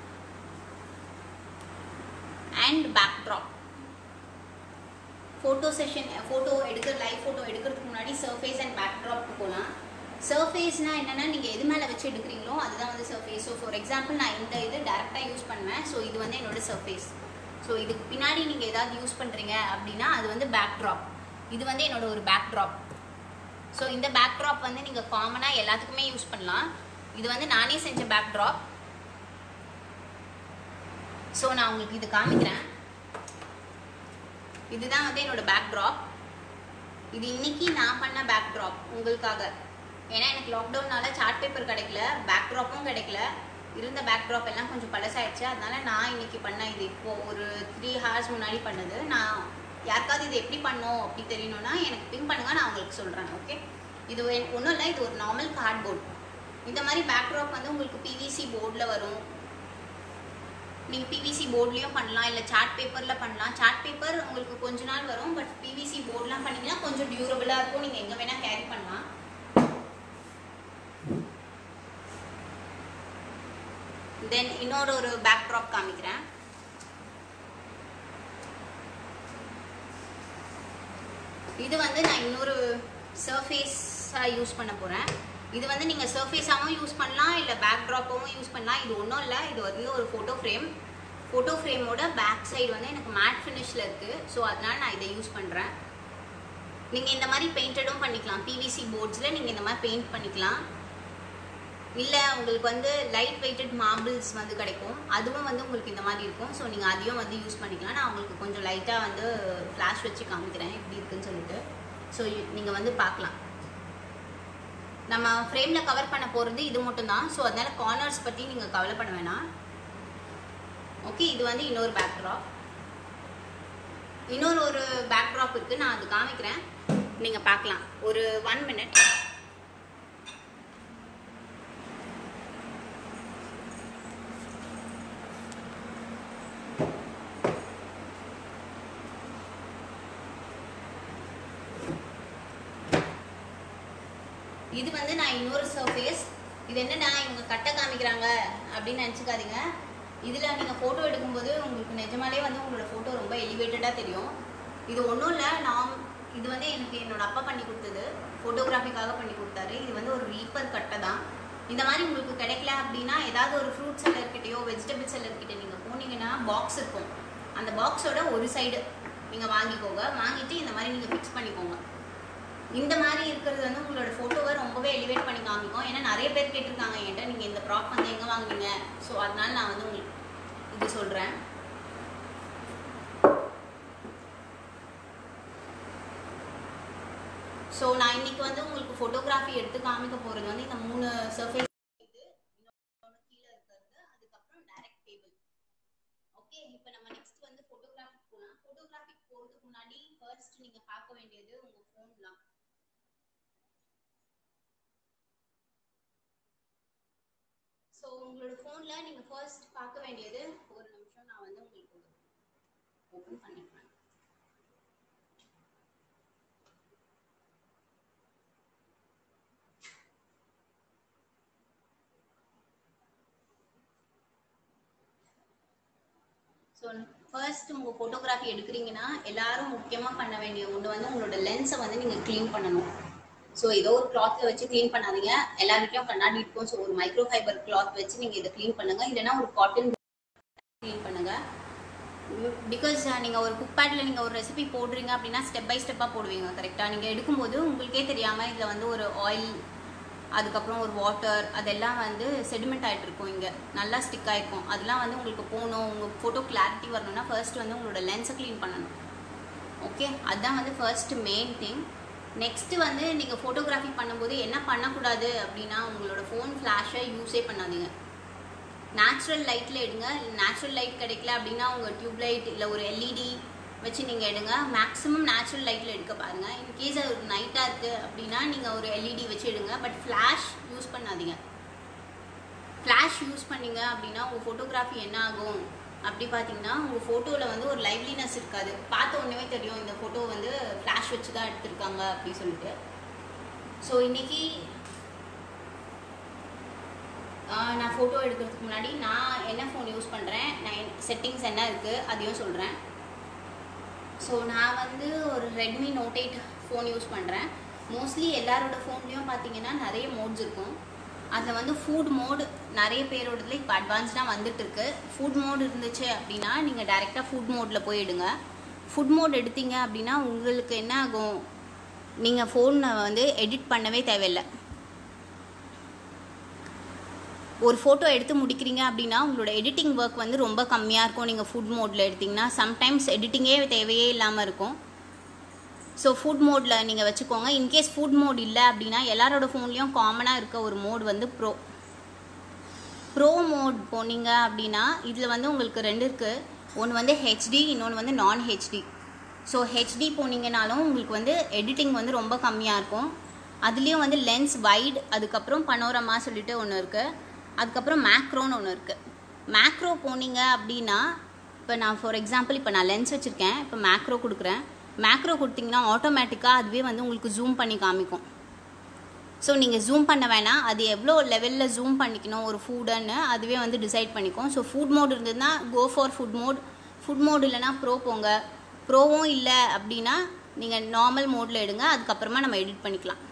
and backdrop. Photo session photo எடுக்கிற லைவ் ஃபோட்டோ எடுக்கிறதுக்கு முன்னாடி சர்ஃபேஸ் அண்ட் பேக்ட்ராப்க்கு போகலாம். சர்ஃபேஸ்னால் என்னென்னா நீங்கள் எது மேலே வச்சு எடுக்கிறீங்களோ அதுதான் வந்து சர்ஃபேஸ். ஸோ ஃபார் எக்ஸாம்பிள் நான் இந்த இது டேரெக்டாக யூஸ் பண்ணுவேன். ஸோ இது வந்து என்னோடய சர்ஃபேஸ். ஸோ இதுக்கு பின்னாடி நீங்கள் ஏதாவது யூஸ் பண்ணுறீங்க அப்படின்னா அது வந்து பேக்ட்ராப். இது வந்து என்னோட ஒரு பேக்ட்ராப். ஸோ இந்த பேக்ட்ராப் வந்து நீங்கள் காமனாக எல்லாத்துக்குமே யூஸ் பண்ணலாம். இது வந்து நானே செஞ்ச பேக்ட்ராப். ஸோ நான் உங்களுக்கு இது காமிக்கிறேன். இதுதான் வந்து என்னோட பேக்ட்ராப். இது இன்னைக்கு நான் பண்ண பேக்ட்ராப் உங்களுக்காக. ஏன்னா எனக்கு லாக்டவுன்னால சார்ட் பேப்பர் கிடைக்கல, பேக்ட்ராப்பும் கிடைக்கல. இருந்த பேக்ட்ராப் எல்லாம் கொஞ்சம் பழசாயிடுச்சு. அதனால நான் இன்னைக்கு பண்ண இது இப்போது ஒரு த்ரீ ஹவர்ஸ் முன்னாடி பண்ணது. நான் யாருக்காவது இது எப்படி பண்ணோம் அப்படி தெரியணும்னா எனக்கு பிங் பண்ணுங்க, நான் உங்களுக்கு சொல்கிறேன். ஓகே, இது ஒன்றும் இல்லை, இது ஒரு நார்மல் கார்ட்போர்ட். இந்த மாதிரி பேக்ட்ராப் வந்து உங்களுக்கு பிவிசி போர்டில் வரும். நீங்கள் பிவிசி போர்ட்லேயும் பண்ணலாம், இல்லை சார்ட் பேப்பரில் பண்ணலாம். சார்ட் பேப்பர் உங்களுக்கு கொஞ்ச நாள் வரும், பட் பிவிசி போர்ட்லாம் பண்ணிங்கன்னா கொஞ்சம் டியூரபிளாக இருக்கும். நீங்கள் எங்கே வேணால் கேரி பண்ணலாம். தென் இன்னொரு ஒரு பேக்ட்ராப் காமிக்கிறேன். இது வந்து நான் இன்னொரு சர்ஃபேஸாக யூஸ் பண்ண போகிறேன். இது வந்து நீங்கள் சர்ஃபேஸாகவும் யூஸ் பண்ணலாம், இல்லை பேக்ட்ராப்பாகவும் யூஸ் பண்ணலாம். இது ஒன்றும் இல்லை, இது வந்து ஒரு ஃபோட்டோ ஃப்ரேம். ஃபோட்டோ ஃப்ரேமோட பேக் சைடு வந்து எனக்கு மேட் ஃபினிஷில் இருக்குது. ஸோ அதனால் நான் இதை யூஸ் பண்ணுறேன். நீங்கள் இந்த மாதிரி பெயிண்டடும் பண்ணிக்கலாம். பிவிசி போர்ட்ஸில் நீங்கள் இந்த மாதிரி பெயிண்ட் பண்ணிக்கலாம். இல்லை உங்களுக்கு வந்து லைட் வெயிட்டட் மார்பிள்ஸ் வந்து கிடைக்கும், அதுவும் வந்து உங்களுக்கு இந்த மாதிரி இருக்கும். ஸோ நீங்கள் அதையும் வந்து யூஸ் பண்ணிக்கலாம். நான் உங்களுக்கு கொஞ்சம் லைட்டாக வந்து ஃப்ளாஷ் வச்சு காமிக்கிறேன் எப்படி இருக்குன்னு சொல்லிட்டு. ஸோ நீங்கள் வந்து பார்க்கலாம். நம்ம ஃப்ரேமில் கவர் பண்ண போகிறது இது மட்டும்தான். ஸோ அதனால் கார்னர்ஸ் பற்றி நீங்கள் கவலைப்பட வேணாம். ஓகே, இது வந்து இன்னொரு பேக்ட்ராப். இன்னொரு ஒரு பேக்ட்ராப் இருக்குது, நான் அது காமிக்கிறேன், நீங்கள் பார்க்கலாம். ஒரு ஒன் மினிட். இது வந்து நான் இன்னொரு சர்ஃபேஸ். இது என்னன்னா இவங்க கட்டை காமிக்கிறாங்க அப்படின்னு நினச்சிக்காதீங்க. இதில் நீங்கள் ஃபோட்டோ எடுக்கும்போது உங்களுக்கு நிஜமாலே வந்து உங்களோட ஃபோட்டோ ரொம்ப எலிவேட்டடாக தெரியும். இது ஒன்றும் இல்லை, நான் இது வந்து எனக்கு என்னோட அப்பா பண்ணி கொடுத்தது, ஃபோட்டோகிராஃபிக்காக பண்ணி கொடுத்தாரு. இது வந்து ஒரு ரீப்பர் கட்டை தான். இந்த மாதிரி உங்களுக்கு கிடைக்கல அப்படின்னா ஏதாவது ஒரு ஃப்ரூட் செல்லர்கிட்டையோ வெஜிடபிள் செல்லர்கிட்ட நீங்கள் போனீங்கன்னா பாக்ஸ் இருக்கும். அந்த பாக்ஸோட ஒரு சைடு நீங்கள் வாங்கிக்கோங்க. வாங்கிட்டு இந்த மாதிரி நீங்கள் ஃபிக்ஸ் பண்ணிக்கோங்க. இந்த மாதிரி இருக்கிறது வந்து உங்களோட ஃபோட்டோவை ரொம்பவே எலிவேட் பண்ணி காமிக்கும். ஏன்னா நிறைய பேர் கேட்டிருக்காங்க என்கிட்ட நீங்கள் இந்த ப்ராப் வந்து எங்கே வாங்குவீங்க. ஸோ அதனால நான் வந்து உங்களுக்கு இது சொல்கிறேன். ஸோ நான் இன்னைக்கு வந்து உங்களுக்கு ஃபோட்டோகிராஃபி எடுத்து காமிக்க போகிறது வந்து இந்த மூணு சர்ஃபேஸ் இது இன்னொன்று கீழே இருக்கிறது அதுக்கப்புறம் டைரக்ட் டேபிள். ஓகே, இப்போ நம்ம நெக்ஸ்ட் வந்து ஃபோட்டோகிராஃபிக் போகலாம். ஃபோட்டோகிராஃபிக் போகிறதுக்கு முன்னாடி ஃபர்ஸ்ட் நீங்கள் பார்க்க வேண்டியது உங்கள் ஃபோன்லாம். ஸோ உங்களோட ஃபோனில் நீங்கள் ஃபர்ஸ்ட் பார்க்க வேண்டியது, ஒரு நிமிஷம் நான் வந்து உங்களுக்கு ஓப்பன் பண்ணிக்கிறேன். ஸோ ஃபர்ஸ்ட் உங்கள் ஃபோட்டோகிராஃபி எடுக்கிறீங்கன்னா எல்லாரும் முக்கியமாக பண்ண வேண்டிய ஒன்று வந்து உங்களோட லென்ஸை வந்து நீங்கள் க்ளீன் பண்ணணும். ஸோ ஏதோ ஒரு கிளாத்தில் வச்சு க்ளீன் பண்ணாதீங்க. எல்லாருக்கிட்டையும் கண்ணாடி இருக்கும். ஸோ ஒரு மைக்ரோ ஃபைபர் கிளாத் வச்சு நீங்கள் இதை க்ளீன் பண்ணுங்கள். இல்லைன்னா ஒரு காட்டன் க்ளீன் பண்ணுங்கள். பிகாஸ் நீங்கள் ஒரு குக் பேட்டில் நீங்கள் ஒரு ரெசிபி போடுறீங்க அப்படின்னா ஸ்டெப் பை ஸ்டெப்பாக போடுவீங்க. கரெக்டாக நீங்கள் எடுக்கும்போது உங்களுக்கே தெரியாமல் இதில் வந்து ஒரு ஆயில், அதுக்கப்புறம் ஒரு வாட்டர், அதெல்லாம் வந்து செடிமெண்ட் ஆகிட்டு இருக்கும். இங்கே நல்லா ஸ்டிக் ஆகிருக்கும். அதெல்லாம் வந்து உங்களுக்கு போகணும், உங்கள் ஃபோட்டோ கிளாரிட்டி வரணும்னா ஃபர்ஸ்ட் வந்து உங்களோட லென்ஸை க்ளீன் பண்ணணும். ஓகே, அதுதான் வந்து ஃபர்ஸ்ட் மெயின் திங். நெக்ஸ்ட்டு வந்து நீங்கள் ஃபோட்டோகிராஃபி பண்ணும்போது என்ன பண்ணக்கூடாது அப்படின்னா, உங்களோட ஃபோன் ஃப்ளாஷை யூஸே பண்ணாதீங்க. நேச்சுரல் லைட்டில் எடுங்க. நேச்சுரல் லைட் கிடைக்கல அப்படின்னா உங்கள் டியூப் லைட் இல்லை ஒரு எல்இடி வச்சு நீங்கள் எடுங்க. மேக்ஸிமம் நேச்சுரல் லைட்டில் எடுக்க பாருங்கள். இன்கேஸ் அது ஒரு நைட்டாக இருக்குது அப்படின்னா நீங்கள் ஒரு எல்இடி வச்சு எடுங்க. பட் ஃப்ளாஷ் யூஸ் பண்ணாதீங்க. ஃப்ளாஷ் யூஸ் பண்ணிங்க அப்படின்னா உங்கள் ஃபோட்டோகிராஃபி என்ன ஆகும் அப்படி பார்த்தீங்கன்னா, உங்கள் ஃபோட்டோவில் வந்து ஒரு லைவ்லினஸ் இருக்காது. பார்த்த உடனே தெரியும் இந்த ஃபோட்டோ வந்து ஃப்ளாஷ் வச்சு தான் எடுத்திருக்காங்க அப்படி சொல்லிட்டு. ஸோ இன்றைக்கி நான் ஃபோட்டோ எடுக்கிறதுக்கு முன்னாடி நான் என்ன ஃபோன் யூஸ் பண்ணுறேன், நான் செட்டிங்ஸ் என்ன இருக்குது அதையும் சொல்கிறேன். ஸோ நான் வந்து ஒரு Redmi note eight phone use பண்ணுறேன். மோஸ்ட்லி எல்லாரோட ஃபோன்லேயும் பார்த்தீங்கன்னா நிறைய மோட்ஸ் இருக்கும். அதில் வந்து ஃபுட் மோடு நிறைய பேரோடதுல இப்போ அட்வான்ஸ்டாக வந்துட்டுருக்கு. ஃபுட் மோடு இருந்துச்சு அப்படின்னா நீங்கள் டைரெக்டாக ஃபுட் மோடில் போயிடுங்க. ஃபுட் மோட் எடுத்தீங்க அப்படின்னா உங்களுக்கு என்ன ஆகும், நீங்கள் ஃபோனை வந்து எடிட் பண்ணவே தேவையில்லை. ஒரு ஃபோட்டோ எடுத்து முடிக்கிறீங்க அப்படின்னா உங்களோட எடிட்டிங் ஒர்க் வந்து ரொம்ப கம்மியாக இருக்கும். நீங்கள் ஃபுட் மோடில் எடுத்திங்கன்னா சம்டைம்ஸ் எடிட்டிங்கே தேவையே இல்லாமல் இருக்கும். ஸோ ஃபுட் மோடில் நீங்கள் வச்சுக்கோங்க. இன்கேஸ் ஃபுட் மோட் இல்லை அப்படின்னா எல்லாரோட ஃபோன்லேயும் காமனாக இருக்க ஒரு மோட் வந்து ப்ரோ ப்ரோ மோட் போனீங்க அப்படின்னா இதில் வந்து உங்களுக்கு ரெண்டு இருக்குது. ஒன்று வந்து ஹெச்டி, இன்னொன்று வந்து நான் ஹெச்டி. ஸோ ஹெச்டி போனீங்கனாலும் உங்களுக்கு வந்து எடிட்டிங் வந்து ரொம்ப கம்மியாக இருக்கும். அதுலேயும் வந்து லென்ஸ் வைட், அதுக்கப்புறம் பனோரமா சொல்லிட்டு ஒன்று இருக்குது, அதுக்கப்புறம் மேக்ரோன்னு ஒன்று இருக்குது. மேக்ரோ போனீங்க அப்படின்னா இப்போ நான் ஃபார் எக்ஸாம்பிள் இப்போ நான் லென்ஸ் வச்சுருக்கேன். இப்போ மேக்ரோ கொடுக்குறேன். மேக்ரோ கொடுத்தீங்கன்னா ஆட்டோமேட்டிக்காக அதுவே வந்து உங்களுக்கு ஜூம் பண்ணி காமிக்கும். ஸோ நீங்கள் ஜூம் பண்ண வேணாம், அது எவ்வளோ லெவலில் ஜூம் பண்ணிக்கணும் ஒரு ஃபுட்டுன்னு அதுவே வந்து டிசைட் பண்ணிக்கும். ஸோ ஃபுட் மோட் இருந்ததுன்னா go for food mode. Food mode இல்லைனா ப்ரோ போங்க. ப்ரோவும் இல்லை அப்படின்னா நீங்கள் நார்மல் மோடில் எடுங்க. அதுக்கப்புறமா நம்ம எடிட் பண்ணிக்கலாம்.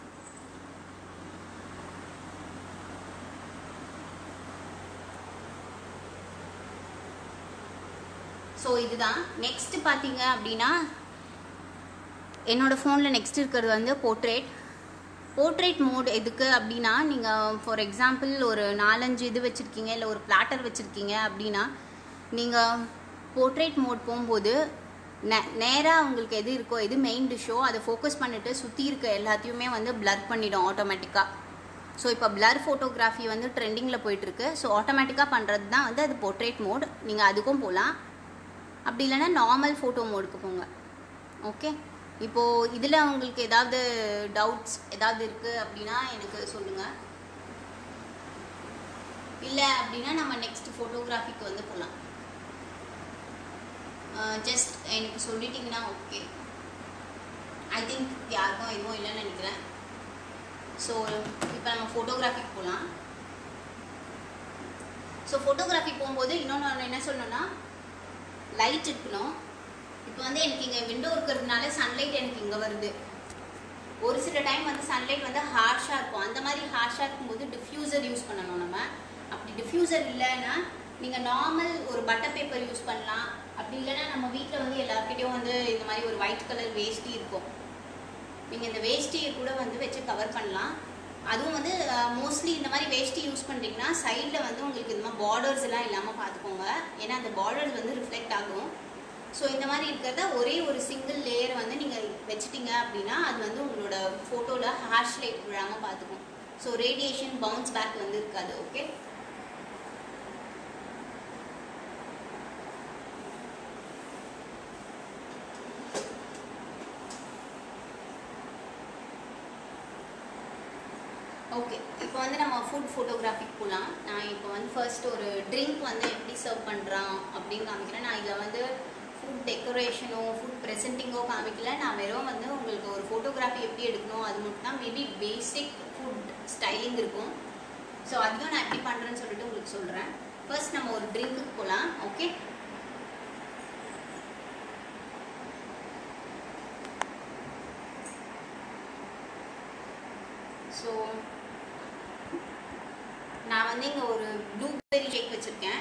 ஸோ இதுதான். நெக்ஸ்ட்டு பார்த்தீங்க அப்படின்னா என்னோடய ஃபோனில் நெக்ஸ்ட் இருக்கிறது வந்து போர்ட்ரேட். போர்ட்ரேட் மோட் எதுக்கு அப்படின்னா, நீங்கள் ஃபார் எக்ஸாம்பிள் ஒரு நாலஞ்சு இது வச்சுருக்கீங்க, இல்லை ஒரு பிளாட்டர் வச்சுருக்கீங்க அப்படின்னா நீங்கள் போர்ட்ரேட் மோட் போகும்போது நே நேராக உங்களுக்கு எது இருக்கோ, எது மெயின் டிஷ்ஷோ அதை ஃபோக்கஸ் பண்ணிவிட்டு சுற்றி இருக்க எல்லாத்தையுமே வந்து பிளர் பண்ணிவிடும் ஆட்டோமேட்டிக்காக. ஸோ இப்போ பிளர் ஃபோட்டோகிராஃபி வந்து ட்ரெண்டிங்கில் போயிட்டுருக்கு. ஸோ ஆட்டோமேட்டிக்காக பண்ணுறது தான் வந்து அது போர்ட்ரேட் மோட். நீங்கள் அதுக்கும் போகலாம். அப்படி இல்லைன்னா நார்மல் ஃபோட்டோ மோடுக்கு போங்க. ஓகே, இப்போது இதில் உங்களுக்கு ஏதாவது டவுட்ஸ் ஏதாவது இருக்குது அப்படின்னா எனக்கு சொல்லுங்கள். இல்லை அப்படின்னா நம்ம நெக்ஸ்ட் ஃபோட்டோகிராஃபிக்கு வந்து போகலாம். ஜஸ்ட் எனக்கு சொல்லிட்டிங்கன்னா ஓகே. ஐ திங்க் யாருக்கும் எதுவும் இல்லைன்னு நினைக்கிறேன். ஸோ இப்போ நம்ம ஃபோட்டோகிராஃபிக்கு போகலாம். ஸோ ஃபோட்டோகிராஃபி போகும்போது இன்னொன்று என்ன சொல்லணும்னா, லைட் இருக்கணும். இப்போ வந்து எனக்கு இங்கே விண்டோ இருக்கிறதுனால சன்லைட் எனக்கு இங்கே வருது. ஒரு சில டைம் வந்து சன்லைட் வந்து ஹார்ஷாக இருக்கும். அந்த மாதிரி ஹார்ஷாக இருக்கும்போது டிஃப்யூசர் யூஸ் பண்ணணும் நம்ம. அப்படி டிஃப்யூசர் இல்லைன்னா நீங்கள் நார்மல் ஒரு பட்டர் பேப்பர் யூஸ் பண்ணலாம். அப்படி இல்லைன்னா நம்ம வீட்டில் வந்து எல்லாருக்கிட்டையும் வந்து இந்த மாதிரி ஒரு ஒயிட் கலர் வேஷ்டி இருக்கும். நீங்கள் இந்த வேஷ்டியை கூட வந்து வச்சு கவர் பண்ணலாம். அதுவும் வந்து மோஸ்ட்லி இந்த மாதிரி வேஷ்டி யூஸ் பண்ணுறீங்கன்னா சைடில் வந்து உங்களுக்கு இந்த மாதிரி பார்டர்ஸ் எல்லாம் இல்லாமல் பார்த்துக்கோங்க. ஏன்னா அந்த பார்டர்ஸ் வந்து ரிஃப்ளெக்ட் ஆகும். ஸோ இந்த மாதிரி இருக்கிறத ஒரே ஒரு சிங்கிள் லேயரை வந்து நீங்கள் வச்சுட்டீங்க அப்படின்னா அது வந்து உங்களோட ஃபோட்டோவில் ஹார்ஷ் லைட் விழாமல் பார்த்துக்கும். ஸோ ரேடியேஷன் பவுன்ஸ் பேக் வந்து இருக்காது. ஓகே, ஓகே இப்போ வந்து நம்ம ஃபுட் ஃபோட்டோகிராஃபிக் போகலாம். நான் இப்போ வந்து ஃபர்ஸ்ட் ஒரு ட்ரிங்க் வந்து எப்படி சர்வ் பண்ணுறான் அப்படின்னு காமிக்கிறேன். நான் இதில் வந்து ஃபுட் டெக்கரேஷனோ ஃபுட் ப்ரெசென்டிங்கோ காமிக்கல. நான் வெறும் வந்து உங்களுக்கு ஒரு ஃபோட்டோகிராஃபி எப்படி எடுக்கணும் அது மட்டும் தான். மேபி பேசிக் ஃபுட் ஸ்டைலிங் இருக்கும். ஸோ அதையும் நான் எப்படி பண்ணுறேன்னு சொல்லிட்டு உங்களுக்கு சொல்கிறேன். ஃபர்ஸ்ட் நம்ம ஒரு ட்ரிங்க்குக்கு போகலாம். ஓகே, ஸோ நான் வந்து இங்கே ஒரு ப்ளூபெர்ரி ஷேக் வச்சுருக்கேன்.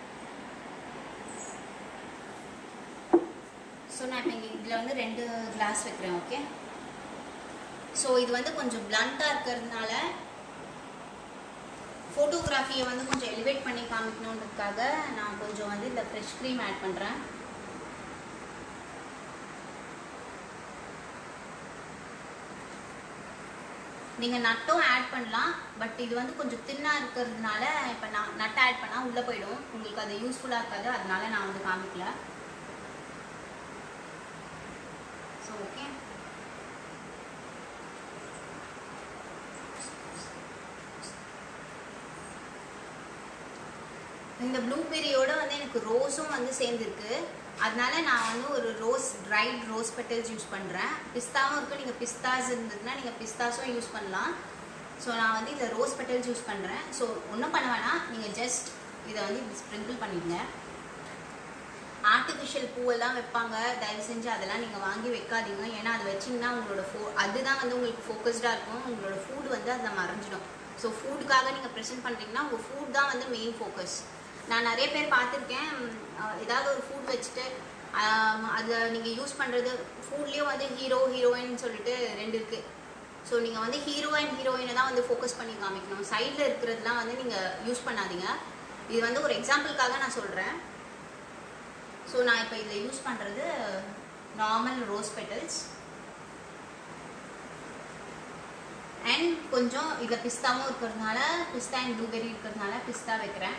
ஸோ நான் இப்போ இங்கே இதில் வந்து ரெண்டு கிளாஸ் வைக்கிறேன். ஓகே, ஸோ இது வந்து கொஞ்சம் பிளண்ட்டாக இருக்கிறதுனால ஃபோட்டோகிராஃபியை வந்து கொஞ்சம் எலிவேட் பண்ணி காமிக்கணுன்றதுக்காக நான் கொஞ்சம் வந்து இந்த ஃப்ரெஷ் க்ரீம் ஆட் பண்ணுறேன். நீங்கள் நட்டும் ஆட் பண்ணலாம். பட் இது வந்து கொஞ்சம் தின்னாக இருக்கிறதுனால இப்போ நான் நட் ஆட் பண்ணால் உள்ளே போயிடும், உங்களுக்கு அது யூஸ்ஃபுல்லாக இருக்காது. அதனால நான் வந்து காமிக்கல. ஸோ ஓகே, இந்த ப்ளூபெரியோட வந்து எனக்கு ரோஸும் வந்து சேர்ந்துருக்கு. அதனால நான் வந்து ஒரு rose dried rose petals use பண்ணுறேன். பிஸ்தாவும் இருக்குது. நீங்கள் பிஸ்தாஸ் இருந்ததுன்னா நீங்கள் பிஸ்தாஸும் யூஸ் பண்ணலாம். ஸோ நான் வந்து இதில் ரோஸ் பெட்டல்ஸ் யூஸ் பண்ணுறேன். ஸோ ஒன்றும் பண்ண வேணாம், நீங்கள் ஜஸ்ட் இதை வந்து இப்படி ஸ்ப்ரிங்கிள் பண்ணிடுங்க. ஆர்டிஃபிஷியல் பூவெல்லாம் வைப்பாங்க, தயவு செஞ்சு அதெல்லாம் நீங்கள் வாங்கி வைக்காதீங்க. ஏன்னா அது வச்சிங்கன்னா உங்களோட ஃபோ அதுதான் வந்து உங்களுக்கு ஃபோக்கஸ்டாக இருக்கும். உங்களோட ஃபுட் வந்து அதை மறைஞ்சிடும். ஸோ ஃபுட்டுக்காக நீங்கள் ப்ரெசென்ட் பண்ணுறீங்கன்னா உங்கள் ஃபுட் தான் வந்து மெயின் ஃபோக்கஸ். நான் நிறைய பேர் பார்த்துருக்கேன், ஏதாவது ஒரு ஃபுட் வச்சுட்டு அதை நீங்கள் யூஸ் பண்ணுறது ஃபுட்லேயும் வந்து ஹீரோ ஹீரோயின் சொல்லிட்டு ரெண்டு இருக்குது. ஸோ நீங்கள் வந்து ஹீரோ அண்ட் ஹீரோயினை தான் வந்து ஃபோக்கஸ் பண்ணி காமிக்கணும். சைடில் இருக்கிறதுலாம் வந்து நீங்கள் யூஸ் பண்ணாதீங்க. இது வந்து ஒரு எக்ஸாம்பிளுக்காக நான் சொல்கிறேன். ஸோ நான் இப்போ இதில் யூஸ் பண்ணுறது நார்மல் ரோஸ் பெட்டல்ஸ் அண்ட் கொஞ்சம் இதில் பிஸ்தாவும் இருக்கிறதுனால பிஸ்தா அண்ட் ப்ளூபெர்ரி இருக்கிறதுனால பிஸ்தா வைக்கிறேன்.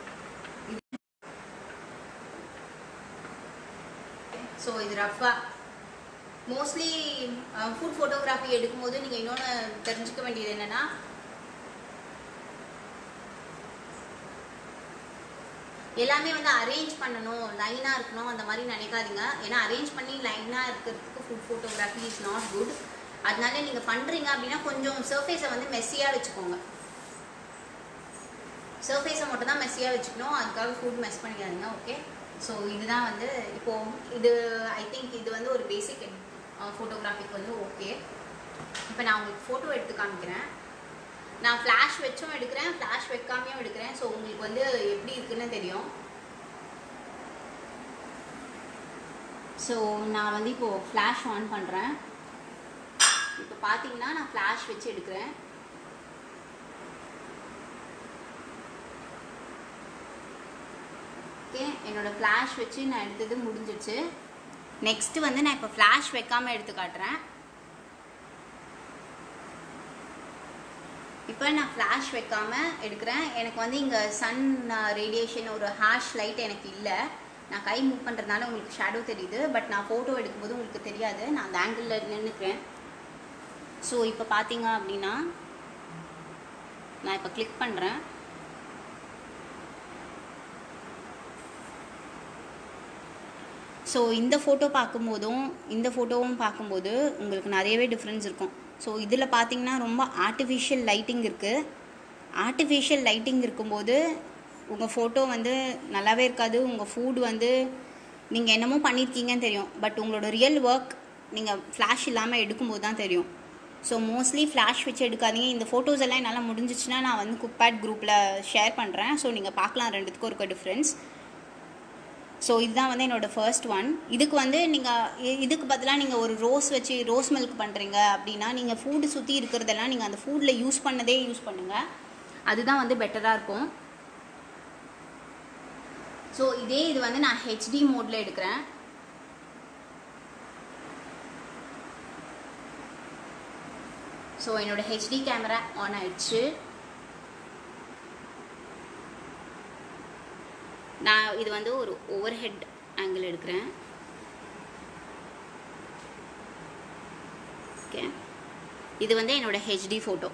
ஸோ இது ரஃபாக மோஸ்ட்லி ஃபுட் ஃபோட்டோகிராஃபி எடுக்கும்போது நீங்கள் இன்னொன்று தெரிஞ்சுக்க வேண்டியது என்னென்னா, எல்லாமே வந்து அரேஞ்ச் பண்ணணும், லைனாக இருக்கணும் அந்த மாதிரி நினைக்காதீங்க. ஏன்னா அரேஞ்ச் பண்ணி லைனாக இருக்கிறதுக்கு food photography is not good. அதனால நீங்கள் பண்ணுறீங்க அப்படின்னா கொஞ்சம் சர்ஃபேஸை வந்து மெஸ்ஸியாக வச்சுக்கோங்க. சர்ஃபேஸை மட்டும் தான் மெஸ்ஸியாக வச்சுக்கணும், அதுக்காக ஃபுட் மெஸ் பண்ணிக்காதீங்க. ஓகே, ஸோ இதுதான் வந்து இப்போது இது ஐ திங்க் இது வந்து ஒரு பேசிக் ஃபோட்டோகிராஃபிக்கு வந்து ஓகே. இப்போ நான் உங்களுக்கு ஃபோட்டோ எடுத்து காமிக்கிறேன். நான் ஃப்ளாஷ் வச்சும் எடுக்கிறேன், ஃப்ளாஷ் வைக்காமையும் எடுக்கிறேன். ஸோ உங்களுக்கு வந்து எப்படி இருக்குன்னு தெரியும். ஸோ நான் வந்து இப்போது ஃப்ளாஷ் ஆன் பண்ணுறேன். இப்போ பார்த்தீங்கன்னா நான் ஃப்ளாஷ் வச்சு எடுக்கிறேன். ஓகே, என்னோடய ஃப்ளாஷ் வச்சு நான் எடுத்தது முடிஞ்சிடுச்சு. நெக்ஸ்ட்டு வந்து நான் இப்போ ஃப்ளாஷ் வைக்காமல் எடுத்து காட்டுறேன். இப்போ நான் ஃப்ளாஷ் வைக்காமல் எடுக்கிறேன். எனக்கு வந்து இங்கே சன் ரேடியேஷன் ஒரு ஹாஷ் லைட் எனக்கு இல்லை. நான் கை மூவ் பண்ணுறதுனால உங்களுக்கு ஷேடோ தெரியுது. பட் நான் ஃபோட்டோ எடுக்கும்போது உங்களுக்கு தெரியாது, நான் அந்த ஆங்கிளில் நின்றுக்கிறேன். ஸோ இப்போ பார்த்தீங்க அப்படின்னா நான் இப்போ கிளிக் பண்ணுறேன். ஸோ இந்த ஃபோட்டோ பார்க்கும்போதும் இந்த ஃபோட்டோவும் பார்க்கும்போது உங்களுக்கு நிறையவே டிஃப்ரென்ஸ் இருக்கும். ஸோ இதில் பார்த்தீங்கன்னா ரொம்ப ஆர்டிஃபிஷியல் லைட்டிங் இருக்குது. ஆர்டிஃபிஷியல் லைட்டிங் இருக்கும்போது உங்கள் ஃபோட்டோ வந்து நல்லாவே இருக்காது. உங்கள் ஃபுட் வந்து நீங்கள் என்னமோ பண்ணியிருக்கீங்கன்னு தெரியும். பட் உங்களோட ரியல் ஒர்க் நீங்கள் ஃப்ளாஷ் இல்லாமல் எடுக்கும்போது தான் தெரியும். ஸோ மோஸ்ட்லி ஃப்ளாஷ் வச்சு எடுக்காதீங்க. இந்த ஃபோட்டோஸ் எல்லாம் என்னால் முடிஞ்சிச்சுன்னா நான் வந்து குக்பேட் குரூப்பில் ஷேர் பண்ணுறேன். ஸோ நீங்கள் பார்க்கலாம் ரெண்டுத்துக்கும் இருக்க டிஃப்ரென்ஸ். ஸோ இதுதான் வந்து என்னோடய ஃபர்ஸ்ட் ஒன். இதுக்கு வந்து நீங்கள் இதுக்கு பதிலாக நீங்கள் ஒரு ரோஸ் வச்சு ரோஸ் மில்க் பண்ணுறீங்க அப்படின்னா நீங்கள் ஃபுட்டு சுற்றி இருக்கிறதெல்லாம் நீங்கள் அந்த ஃபுட்டில் யூஸ் பண்ணதே யூஸ் பண்ணுங்கள். அதுதான் வந்து பெட்டராக இருக்கும். ஸோ இதே இது வந்து நான் ஹெச்டி மோடில் எடுக்கிறேன். ஸோ என்னோடய ஹெச்டி கேமரா ஆன் ஆயிடுச்சு. நான் இது வந்து ஒரு ஓவர் ஹெட் ஆங்கிள் எடுக்கிறேன். ஓகே, இது வந்து என்னோடய ஹெச்டி ஃபோட்டோ.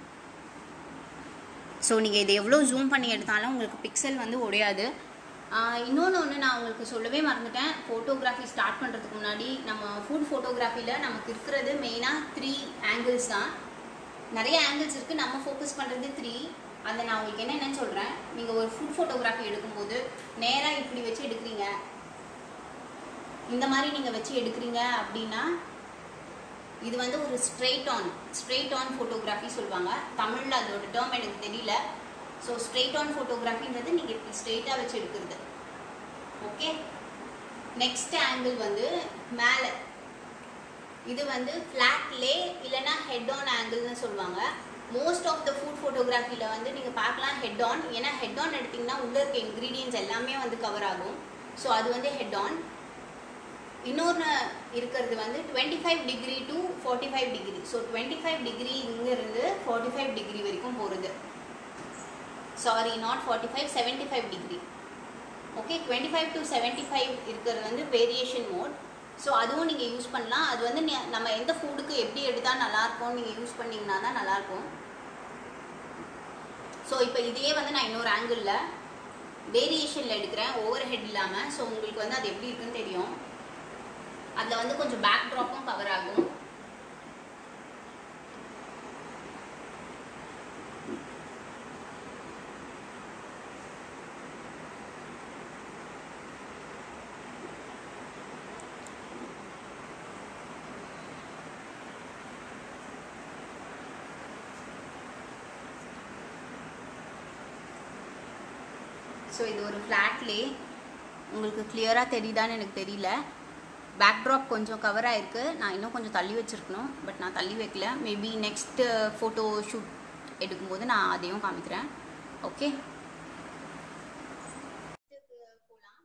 ஸோ நீங்கள் இது எவ்வளோ ஜூம் பண்ணி எடுத்தாலும் உங்களுக்கு பிக்சல் வந்து உடையாது. இன்னொன்று ஒன்று நான் உங்களுக்கு சொல்லவே மறந்துட்டேன். ஃபோட்டோகிராஃபி ஸ்டார்ட் பண்ணுறதுக்கு முன்னாடி நம்ம ஃபுட் ஃபோட்டோகிராஃபியில் நமக்கு இருக்கிறது மெயினாக த்ரீ ஆங்கிள்ஸ் தான். நிறைய ஆங்கிள்ஸ் இருக்குது, நம்ம ஃபோக்கஸ் பண்ணுறது த்ரீ. அதை நான் உங்களுக்கு என்னென்னு சொல்கிறேன். நீங்கள் ஒரு ஃபுட் ஃபோட்டோகிராஃபி எடுக்கும்போது நேராக இப்படி வச்சு எடுக்கிறீங்க, இந்த மாதிரி நீங்கள் வச்சு எடுக்கிறீங்க அப்படின்னா இது வந்து ஒரு straight on straight on photography சொல்லுவாங்க. தமிழில் அதோட டேர்ம் எனக்கு தெரியல. ஸோ ஸ்ட்ரெயிட் ஆன் ஃபோட்டோகிராஃபின்றது நீங்கள் இப்படி ஸ்ட்ரெயிட்டாக வச்சு எடுக்கிறது. ஓகே, நெக்ஸ்ட் ஆங்கிள் வந்து மேலே, இது வந்து ஃப்ளாட் லே இல்லைன்னா ஹெட் ஆன் ஆங்கிள்னு சொல்லுவாங்க. மோஸ்ட் ஆஃப் த ஃபுட் ஃபோட்டோகிராஃபியில் வந்து நீங்கள் பார்க்கலாம் ஹெட் ஆன். ஏன்னா ஹெட் ஆன் எடுத்திங்கன்னா உள்ளே இருக்க இன்க்ரீடியன்ஸ் எல்லாமே வந்து கவர் ஆகும். ஸோ அது வந்து ஹெட் ஆன். இன்னொன்று இருக்கிறது வந்து twenty five degree to forty five degree. So twenty five degree இங்கேருந்து ஃபார்ட்டி ஃபைவ் டிகிரி வரைக்கும் போகிறது. Sorry, not forty five, seventy five degree. Okay, twenty five to seventy five இருக்கிறது வந்து வேரியேஷன் மோட். ஸோ அதுவும் நீங்கள் யூஸ் பண்ணலாம். அது வந்து நம்ம எந்த ஃபுட்டுக்கு எப்படி எடுத்தால் நல்லாயிருக்கும் நீங்கள் யூஸ் பண்ணிங்கன்னா தான் நல்லாயிருக்கும். ஸோ இப்போ இதையே வந்து நான் இன்னொரு ஆங்கிளில் வேரியேஷனில் எடுக்கிறேன், ஓவர் ஹெட் இல்லாமல். ஸோ உங்களுக்கு வந்து அது எப்படி இருக்குன்னு தெரியும். அதில் வந்து கொஞ்சம் பேக் ட்ராப்பும் கவர் ஆகும். ஸோ இது ஒரு ஃப்ளாட்லே உங்களுக்கு கிளியராக தெரியுதான்னு எனக்கு தெரியல. பேக் ட்ராப் கொஞ்சம் கவர் ஆகிருக்கு. நான் இன்னும் கொஞ்சம் தள்ளி வச்சுருக்கணும், பட் நான் தள்ளி வைக்கல. மேபி நெக்ஸ்ட்டு ஃபோட்டோ ஷூட் எடுக்கும்போது நான் அதையும் காமிக்கிறேன். ஓகே, போகலாம்.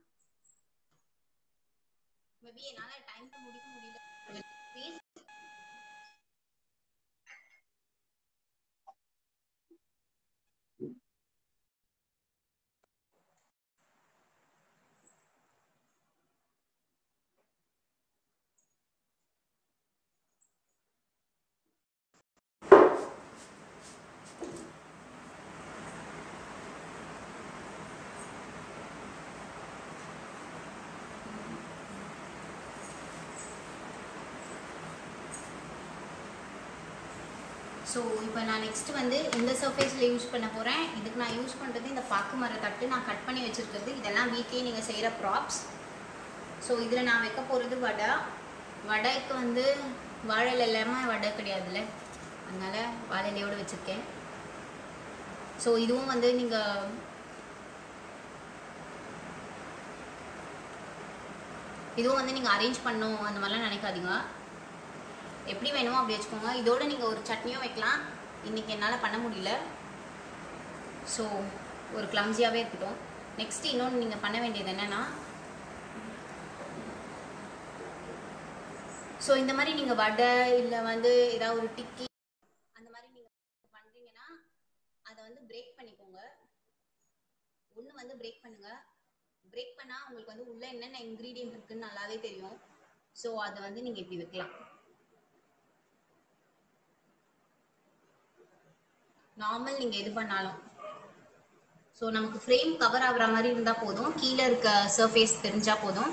மேபி என்னால் டைமுக்கு முடிக்க முடியல. ஸோ இப்போ நான் நெக்ஸ்ட் வந்து இந்த சர்ஃபேஸில் யூஸ் பண்ண போகிறேன். இதுக்கு நான் யூஸ் பண்ணுறது இந்த பாக்கு மர தட்டு நான் கட் பண்ணி வச்சுருக்கிறது. இதெல்லாம் வீட்லேயே நீங்கள் செய்கிற ப்ராப்ஸ். ஸோ இதில் நான் வைக்க போகிறது வடை. வடைக்கு வந்து வாழை இல்லாமல் வடை கிடையாதுல்ல, அதனால் வாழை இலையோடு வச்சுருக்கேன். ஸோ இதுவும் வந்து நீங்கள் இதுவும் வந்து நீங்கள் அரேஞ்ச் பண்ணணும் அந்த மாதிரிலாம் நினைக்காதீங்க. எப்படி வேணுமோ அப்படி வச்சுக்கோங்க. இதோட நீங்கள் ஒரு சட்னியும் வைக்கலாம். இன்றைக்கி என்னால் பண்ண முடியல, ஸோ ஒரு கிளம்ஸியாகவே இருக்கட்டும். நெக்ஸ்ட்டு இன்னொன்று நீங்கள் பண்ண வேண்டியது என்னென்னா, ஸோ இந்த மாதிரி நீங்கள் வடை இல்லை வந்து ஏதாவது ஒரு டிக்கி அந்த மாதிரி நீங்கள் பண்ணுறீங்கன்னா அதை வந்து பிரேக் பண்ணிக்கோங்க. ஒன்று வந்து பிரேக் பண்ணுங்கள். பிரேக் பண்ணால் உங்களுக்கு வந்து உள்ளே என்னென்ன இன்க்ரீடியன்ட் இருக்குதுன்னு நல்லாவே தெரியும். ஸோ அதை வந்து நீங்கள் இப்படி வைக்கலாம். நார்மல் நீங்கள் எது பண்ணாலும். ஸோ நமக்கு ஃப்ரேம் கவர் ஆகுற மாதிரி இருந்தால் போதும், கீழே இருக்க சர்ஃபேஸ் தெரிஞ்சால் போதும்.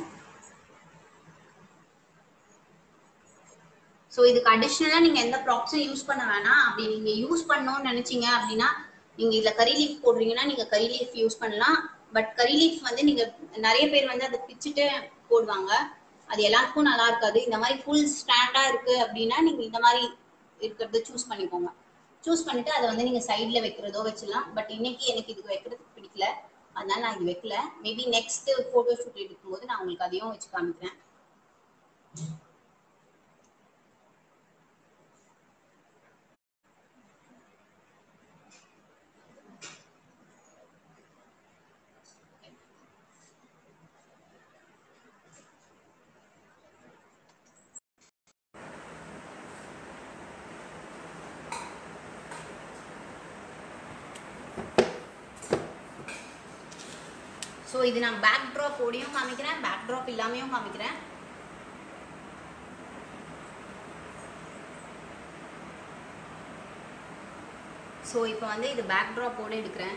ஸோ இதுக்கு அடிஷ்னலாக நீங்கள் எந்த ப்ராப்ஸும் யூஸ் பண்ண வேணாம். அப்படி நீங்கள் யூஸ் பண்ணணும்னு நினச்சிங்க அப்படின்னா, நீங்கள் இதில் கறி லீஃப் போடுறீங்கன்னா நீங்கள் கறி லீஃப் யூஸ் பண்ணலாம். பட் கறி லீஃப் வந்து நீங்கள் நிறைய பேர் வந்து அதை பிச்சுட்டு போடுவாங்க, அது எல்லாருக்கும் நல்லா இருக்காது. இந்த மாதிரி ஃபுல் ஸ்டாண்டாக இருக்குது அப்படின்னா நீங்கள் இந்த மாதிரி இருக்கிறத சூஸ் பண்ணிக்கோங்க. சூஸ் பண்ணிட்டு அதை வந்து நீங்கள் சைடில் வைக்கிறதோ வச்சிடலாம். பட் இன்னைக்கு எனக்கு இது வைக்கிறதுக்கு பிடிக்கல, அதனால நான் இது வைக்கல. மேபி நெக்ஸ்ட் ஃபோட்டோ ஷூட் எடுக்கும்போது நான் உங்களுக்கு அதையும் வச்சு காமிக்கிறேன். ஸோ இது நான் பேக் ட்ராப் ஓடியும் காமிக்கிறேன், பேக் ட்ராப் இல்லாமையும் காமிக்கிறேன். ஸோ இப்போ வந்து இது பேக் ட்ராப்போடு எடுக்கிறேன்.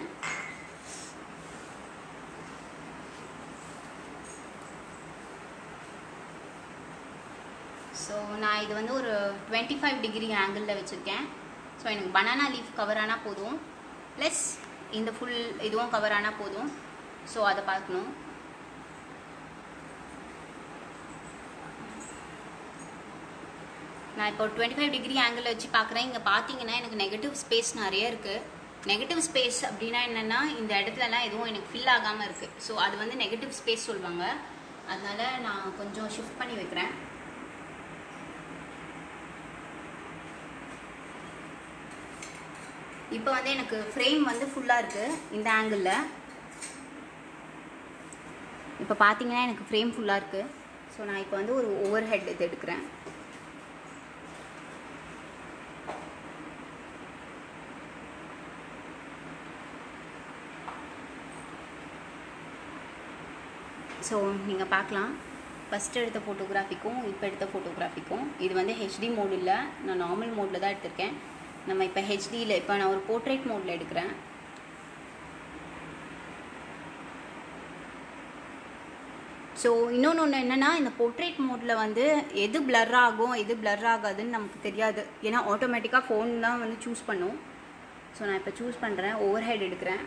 ஸோ நான் இது வந்து ஒரு டுவெண்ட்டி ஃபைவ் டிகிரி ஆங்கிளில் வச்சுருக்கேன். ஸோ எனக்கு பனானா லீஃப் கவர் ஆனால் போதும், ப்ளஸ் இந்த ஃபுல் இதுவும் கவர் ஆனால் போதும். ஸோ அதை பார்க்கணும். நான் இப்போ டுவெண்ட்டி ஃபைவ் டிகிரி ஆங்கிளில் வச்சு பார்க்குறேன். இங்கே பார்த்தீங்கன்னா எனக்கு நெகட்டிவ் ஸ்பேஸ் நிறைய இருக்குது. நெகட்டிவ் ஸ்பேஸ் அப்படின்னா என்னென்னா இந்த இடத்துலலாம் எதுவும் எனக்கு ஃபில் ஆகாமல் இருக்குது. ஸோ அது வந்து நெகட்டிவ் ஸ்பேஸ் சொல்லுவாங்க. அதனால் நான் கொஞ்சம் ஷிஃப்ட் பண்ணி வைக்கிறேன். இப்போ வந்து எனக்கு ஃப்ரேம் வந்து ஃபுல்லாக இருக்குது இந்த ஆங்கிளில். இப்போ பார்த்தீங்கன்னா எனக்கு ஃப்ரேம் ஃபுல்லாக இருக்குது. ஸோ நான் இப்போ வந்து ஒரு ஓவர் ஹெட் இது எடுக்கிறேன். ஸோ நீங்கள் பார்க்கலாம், ஃபஸ்ட்டு எடுத்த ஃபோட்டோகிராஃபிக்கும் இப்போ எடுத்த ஃபோட்டோகிராஃபிக்கும் இது வந்து ஹெச்டி மோட் இல்லை, நான் நார்மல் மோடில் தான் எடுத்திருக்கேன். நம்ம இப்போ ஹெச்டியில் இப்போ நான் ஒரு போர்ட்ரேட் மோடில் எடுக்கிறேன். ஸோ இன்னொன்று ஒன்று என்னென்னா, இந்த போர்ட்ரேட் மோடில் வந்து எது பிளர் ஆகும் எது பிளர் ஆகாதுன்னு நமக்கு தெரியாது. ஏன்னா ஆட்டோமேட்டிக்காக ஃபோன் தான் வந்து சூஸ் பண்ணும். ஸோ நான் இப்போ சூஸ் பண்ணுறேன், ஓவர் ஹெட் எடுக்கிறேன்.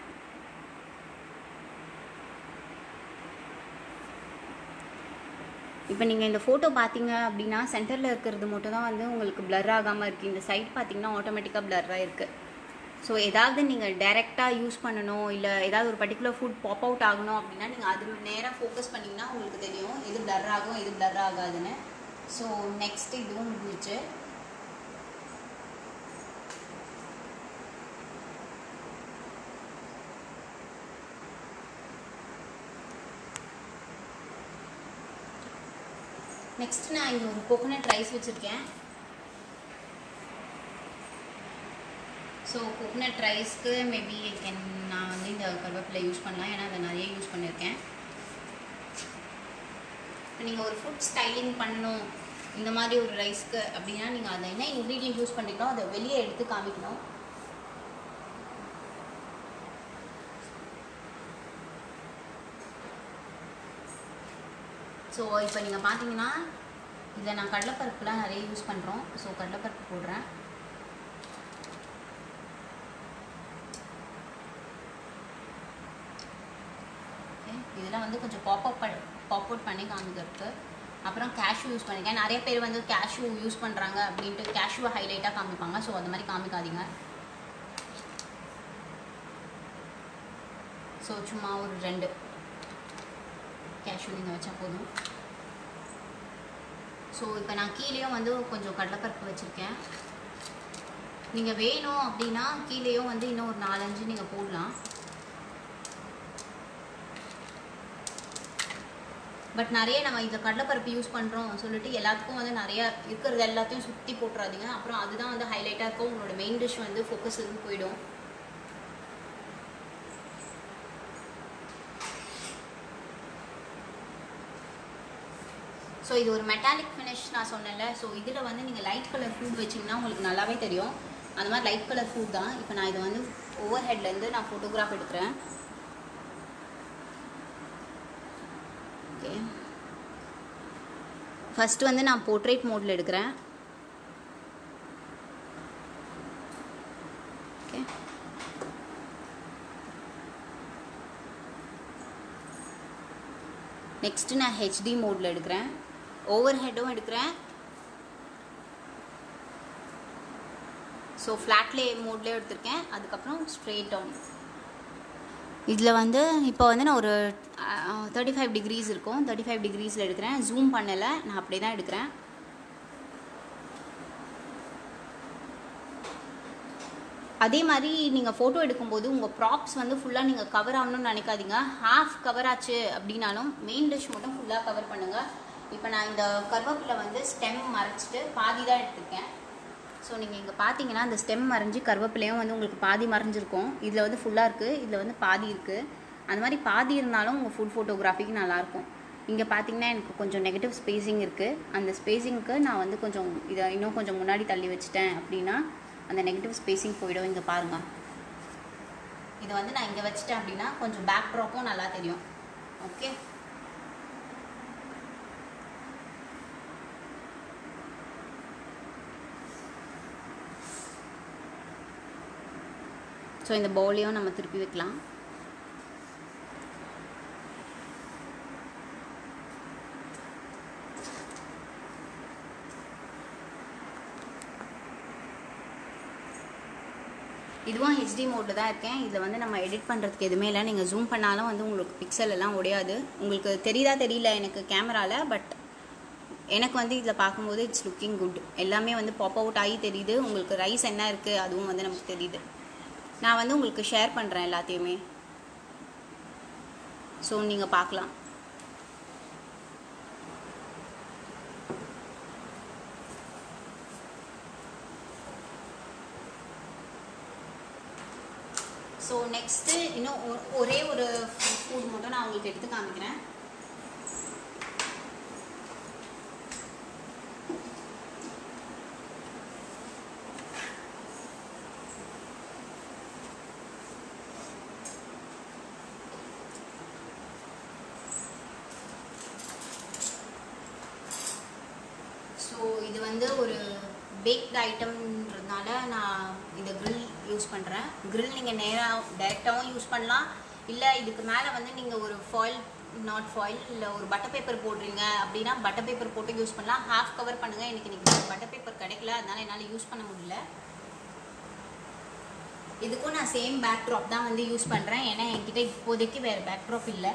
இப்போ நீங்கள் இந்த ஃபோட்டோ பார்த்தீங்க அப்படின்னா சென்டரில் இருக்கிறது மட்டும் தான் வந்து உங்களுக்கு பிளர் ஆகாமல் இருக்குது. இந்த சைட் பார்த்தீங்கன்னா ஆட்டோமேட்டிக்காக பிளர்ராக இருக்குது. ஸோ ஏதாவது நீங்கள் டைரெக்டாக யூஸ் பண்ணணும், இல்லை ஏதாவது ஒரு பர்டிகுலர் ஃபுட் பாப் அவுட் ஆகணும் அப்படின்னா நீங்கள் அது நேராக ஃபோக்கஸ் பண்ணிங்கன்னா உங்களுக்கு தெரியும் எது பிளர் ஆகும் எது பிளர் ஆகாதுன்னு. ஸோ நெக்ஸ்ட் இதுவும் முடிஞ்சிச்சு. நெக்ஸ்ட் நான் இங்கே ஒரு கோகோனட் ரைஸ் வச்சுருக்கேன். ஸோ கோகோனட் ரைஸ்க்கு மேபி கேன் நான் வந்து இந்த கருவேப்பிலை யூஸ் பண்ணலாம், ஏன்னா அதை நிறைய யூஸ் பண்ணியிருக்கேன். இப்போ நீங்கள் ஒரு ஃபுட் ஸ்டைலிங் பண்ணணும் இந்த மாதிரி ஒரு ரைஸ்க்கு அப்படின்னா நீங்கள் அதை என்ன இன்க்ரீடியன்ட் யூஸ் பண்ணுறீங்களோ அதை வெளியே எடுத்து காமிக்கணும். ஸோ இப்போ நீங்கள் பார்த்தீங்கன்னா இதில் நான் கடலைப்பருப்புலாம் நிறைய யூஸ் பண்ணுறோம். ஸோ கடலைப்பருப்பு போடுறேன். ஓகே, இதெல்லாம் வந்து கொஞ்சம் பாப் அப் பாப் அவுட் பண்ணி காமிக்கிறதுக்கு. அப்புறம் கேஷ்யூ யூஸ் பண்ணியிருக்கேன். நிறைய பேர் வந்து கேஷ்யூ யூஸ் பண்ணுறாங்க அப்படின்ட்டு கேஷ்யூவை ஹைலைட்டாக காமிப்பாங்க. ஸோ அந்த மாதிரி காமிக்காதீங்க. ஸோ சும்மா ஒரு ரெண்டு கேஷ்யூ நீங்கள் வச்சா போதும். ஸோ இப்போ நான் கீழேயும் வந்து கொஞ்சம் கடலைப்பருப்பு வச்சுருக்கேன். நீங்கள் வேணும் அப்படின்னா கீழேயும் வந்து இன்னும் ஒரு நாலஞ்சு நீங்கள் போடலாம். பட் நிறைய நம்ம இந்த கடலைப்பருப்பு யூஸ் பண்ணுறோம் சொல்லிட்டு எல்லாத்துக்கும் வந்து நிறையா இருக்கிறது எல்லாத்தையும் சுற்றி போட்டுறாதீங்க. அப்புறம் அதுதான் வந்து ஹைலைட்டாக இருக்கும். உங்களோட மெயின் டிஷ் வந்து ஃபோக்கஸ் இருந்து போயிடும். ஸோ இது ஒரு மெட்டாலிக் ஃபினிஷ் நான் சொன்னேன்ல. ஸோ இதில் வந்து நீங்கள் லைட் கலர் ஃபுட் வச்சிங்கன்னா உங்களுக்கு நல்லாவே தெரியும். அந்த மாதிரி லைட் கலர் ஃபுட் தான். இப்போ நான் இதை வந்து ஓவர் ஹெட்லேருந்து நான் ஃபோட்டோகிராஃப் எடுக்கிறேன். ஓகே, ஃபஸ்ட்டு வந்து நான் போர்ட்ரேட் மோடில் எடுக்கிறேன். ஓகே, நெக்ஸ்ட்டு நான் ஹெச்டி மோடில் எடுக்கிறேன். ஓவர் ஹெட்டும் எடுக்கிறேன். ஸோ ஃப்ளாட்லே மோட்லேயே எடுத்திருக்கேன். அதுக்கப்புறம் ஸ்ட்ரெயிட் டவுன். இதில் வந்து இப்போ வந்து நான் ஒரு தேர்ட்டி ஃபைவ் டிகிரிஸ் இருக்கும், தேர்ட்டி ஃபைவ் டிகிரிஸில் எடுக்கிறேன். ஜூம் பண்ணலை, நான் அப்படியே தான் எடுக்கிறேன். அதே மாதிரி நீங்கள் ஃபோட்டோ எடுக்கும்போது உங்கள் ப்ராப்ஸ் வந்து ஃபுல்லாக நீங்கள் கவர் ஆகணும்னு நினைக்காதீங்க. ஹாஃப் கவர் ஆச்சு அப்படின்னாலும் மெயின் டிஷ் மட்டும் ஃபுல்லாக கவர் பண்ணுங்கள். இப்போ நான் இந்த கருவேப்பிலை வந்து ஸ்டெம் மறைச்சிட்டு பாதி தான் எடுத்துருக்கேன். ஸோ நீங்கள் இங்கே பார்த்தீங்கன்னா அந்த ஸ்டெம் மறைஞ்சி கருவேப்பிலையும் வந்து உங்களுக்கு பாதி மறைஞ்சிருக்கும். இதில் வந்து ஃபுல்லாக இருக்குது, இதில் வந்து பாதி இருக்குது. அந்த மாதிரி பாதி இருந்தாலும் உங்கள் ஃபுட் ஃபோட்டோகிராஃபிக்கு நல்லாயிருக்கும். இங்கே பார்த்தீங்கன்னா எனக்கு கொஞ்சம் நெகட்டிவ் ஸ்பேஸிங் இருக்குது. அந்த ஸ்பேஸிங்க்கு நான் வந்து கொஞ்சம் இதை இன்னும் கொஞ்சம் முன்னாடி தள்ளி வச்சுட்டேன் அப்படின்னா அந்த நெகட்டிவ் ஸ்பேஸிங் போயிடும். இங்கே பாருங்கள், இதை வந்து நான் இங்கே வச்சுட்டேன் அப்படின்னா கொஞ்சம் பேக் ட்ராப்பும் நல்லா தெரியும். ஓகே, ஸோ இந்த பவுலையும் நம்ம திருப்பி வைக்கலாம். இதுவும் ஹெச்டி மோடில் தான் இருக்கேன். இதில் வந்து நம்ம எடிட் பண்ணுறதுக்கு எதுவுமே இல்லை. நீங்கள் ஜூம் பண்ணாலும் வந்து உங்களுக்கு பிக்சல் எல்லாம் உடையாது. உங்களுக்கு தெரியுதா தெரியல எனக்கு கேமராவில், பட் எனக்கு வந்து இதில் பார்க்கும்போது இட்ஸ் லுக்கிங் குட். எல்லாமே வந்து பாப் அவுட் ஆகி தெரியுது. உங்களுக்கு ரைஸ் என்ன இருக்குது அதுவும் வந்து நமக்கு தெரியுது. நான் வந்து உங்களுக்கு ஷேர் பண்ணுறேன் எல்லாத்தையுமே, ஸோ நீங்கள் பார்க்கலாம். ஸோ நெக்ஸ்ட்டு இன்னும் ஒரே ஒரு ஃபுட் மட்டும் நான் உங்களுக்கு எடுத்து காமிக்கிறேன். ஸோ இது வந்து ஒரு பேக்டு ஐட்டம்ன்றதுனால நான் இந்த க்ரில் யூஸ் பண்ணுறேன். க்ரில் நீங்கள் நேராக டைரெக்டாகவும் யூஸ் பண்ணலாம், இல்லை இதுக்கு மேலே வந்து நீங்கள் ஒரு ஃபாயில் நாட் ஃபாயில் இல்லை ஒரு பட்டர் பேப்பர் போடுறீங்க அப்படின்னா பட்டர் பேப்பர் போட்டு யூஸ் பண்ணலாம். ஹாஃப் கவர் பண்ணுங்கள். எனக்கு இன்றைக்கி பட்டர் பேப்பர் கிடைக்கல, அதனால் என்னால் யூஸ் பண்ண முடியல. இதுக்கும் நான் சேம் பேக் ட்ராப் தான் வந்து யூஸ் பண்ணுறேன், ஏன்னா என்கிட்ட இப்போதைக்கு வேறு பேக் ட்ராப் இல்லை.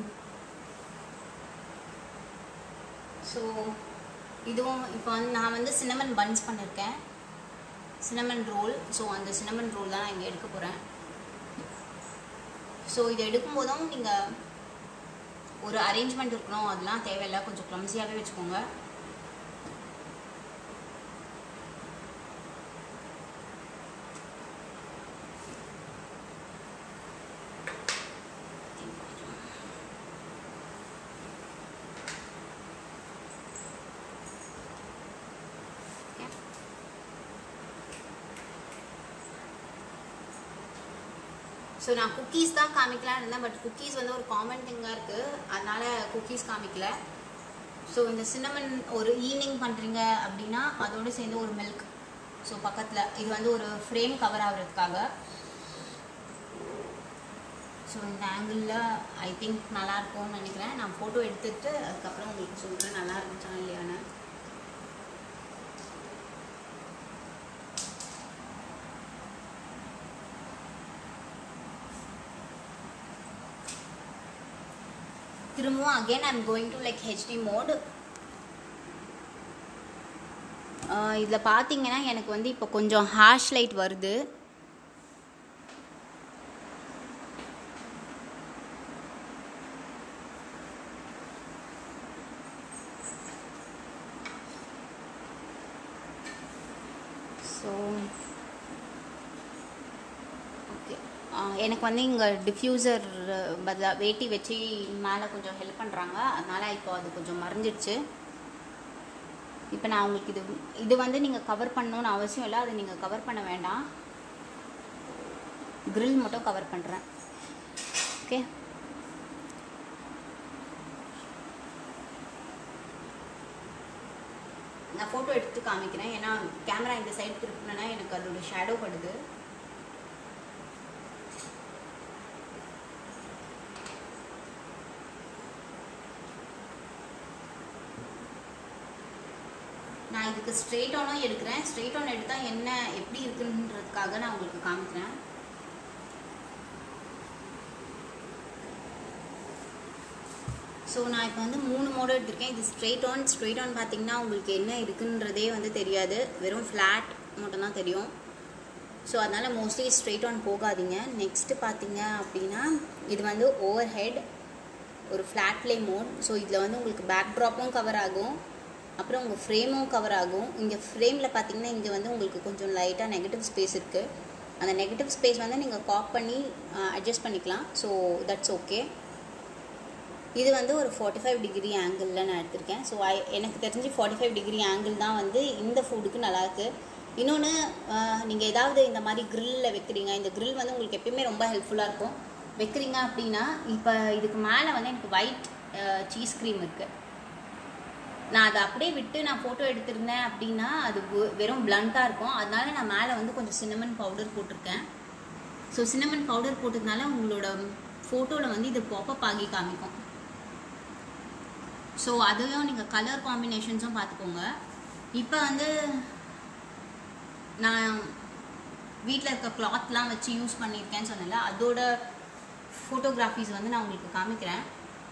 ஸோ இதுவும் இப்போ வந்து நான் வந்து சின்னமன் பன்ஸ் பண்ணியிருக்கேன், சின்னமன் ரோல். ஸோ அந்த சின்னமன் ரோல் தான் நான் இங்கே எடுக்க போகிறேன். ஸோ இதை எடுக்கும்போதும் நீங்கள் ஒரு அரேஞ்ச்மெண்ட் இருக்கணும், அதெல்லாம் தேவையில்லை, கொஞ்சம் க்ளம்ஸியாகவே வச்சுக்கோங்க. ஸோ நான் குக்கீஸ் தான் காமிக்கலான்னு இருந்தேன், பட் குக்கீஸ் வந்து ஒரு காமன் திங்காக இருக்குது, அதனால் குக்கீஸ் காமிக்கல. ஸோ இந்த சின்னமன் ஒரு ஈவினிங் பண்ணுறீங்க அப்படின்னா அதோடு சேர்ந்து ஒரு மில்க். ஸோ பக்கத்தில் இது வந்து ஒரு ஃப்ரேம் கவர் ஆகிறதுக்காக. ஸோ இந்த ஆங்கிளில் ஐ திங்க் நல்லாயிருக்கும்னு நினைக்கிறேன். நான் ஃபோட்டோ எடுத்துகிட்டு அதுக்கப்புறம் உங்களுக்கு சொல்கிறேன் நல்லா இருந்துச்சா இல்லையான்னு. திரும்பவும் again I am going to like HD mode. இதில் பார்த்தீங்கன்னா எனக்கு வந்து இப்போ கொஞ்சம் ஹேஷ் லைட் வருது. ஸோ ஓகே, எனக்கு வந்து இங்கே டிஃப்யூசர் பதிலாக வேட்டி வச்சு மேலே கொஞ்சம் ஹெல்ப் பண்ணுறாங்க, அதனால் இப்போ அது கொஞ்சம் மறைஞ்சிடுச்சு. இப்போ நான் உங்களுக்கு இது இது வந்து நீங்கள் கவர் பண்ணணுன்னு அவசியம் இல்லை, அதை நீங்கள் கவர் பண்ண வேண்டாம். கிரில் மட்டும் கவர் பண்ணுறேன். ஓகே, நான் ஃபோட்டோ எடுத்து காமிக்கிறேன், ஏன்னா கேமரா இந்த சைடு திருப்பினா எனக்கு அதோட ஷேடோ படுது. நான் இதுக்கு ஸ்ட்ரெயிட் ஆனும் எடுக்கிறேன். ஸ்ட்ரெயிட் ஆன் எடுத்தால் என்ன எப்படி இருக்குன்றதுக்காக நான் உங்களுக்கு காமிக்கிறேன். ஸோ நான் இப்போ வந்து மூணு மோடு எடுத்திருக்கேன். இது ஸ்ட்ரெயிட் ஆன். ஸ்ட்ரெயிட் ஆன் பார்த்தீங்கன்னா உங்களுக்கு என்ன இருக்குன்றதே வந்து தெரியாது, வெறும் ஃப்ளாட் மட்டும்தான் தெரியும். ஸோ அதனால் மோஸ்ட்லி ஸ்ட்ரெயிட் ஆன் போகாதீங்க. நெக்ஸ்ட்டு பார்த்தீங்க அப்படின்னா இது வந்து ஓவர் ஹெட் ஒரு ஃப்ளாட் ப்ளே மோட். ஸோ இதில் வந்து உங்களுக்கு பேக் ட்ராப்பும் கவர் ஆகும், அப்புறம் உங்கள் ஃப்ரேமும் கவர் ஆகும். இங்கே ஃப்ரேமில் பார்த்தீங்கன்னா இங்கே வந்து உங்களுக்கு கொஞ்சம் லைட்டாக நெகட்டிவ் ஸ்பேஸ் இருக்குது. அந்த நெகட்டிவ் ஸ்பேஸ் வந்து நீங்கள் காப் பண்ணி அட்ஜஸ்ட் பண்ணிக்கலாம். So that's okay. இது வந்து ஒரு ஃபார்ட்டி ஃபைவ் டிகிரி ஆங்கிளில் நான் எடுத்திருக்கேன். ஸோ ஐ எனக்கு தெரிஞ்சு ஃபார்ட்டி ஃபைவ் டிகிரி ஆங்கிள் தான் வந்து இந்த ஃபுட்டுக்கு நல்லாயிருக்கு. இன்னொன்று, நீங்கள் ஏதாவது இந்த மாதிரி க்ரில்லில் வைக்கிறீங்க, இந்த க்ரில் வந்து உங்களுக்கு எப்பயுமே ரொம்ப ஹெல்ப்ஃபுல்லாக இருக்கும். வைக்கிறீங்க அப்படின்னா, இப்போ இதுக்கு மேலே வந்து எனக்கு ஒயிட் சீஸ் க்ரீம் இருக்குது. நான் அதை அப்படியே விட்டு நான் ஃபோட்டோ எடுத்திருந்தேன் அப்படின்னா அது வெறும் பிளண்ட்டாக இருக்கும். அதனால நான் மேலே வந்து கொஞ்சம் சின்னமன் பவுடர் போட்டிருக்கேன். ஸோ சின்னமன் பவுடர் போட்டதுனால உங்களோட ஃபோட்டோவில் வந்து இது பாப்பப் ஆகி காமிக்கும். ஸோ அதையும் நீங்கள் கலர் காம்பினேஷன்ஸும் பார்த்துக்கோங்க. இப்போ வந்து நான் வீட்டில் இருக்க கிளாத்லாம் வச்சு யூஸ் பண்ணியிருக்கேன்னு சொன்னல, அதோட ஃபோட்டோகிராஃபிஸ் வந்து நான் உங்களுக்கு காமிக்கிறேன்.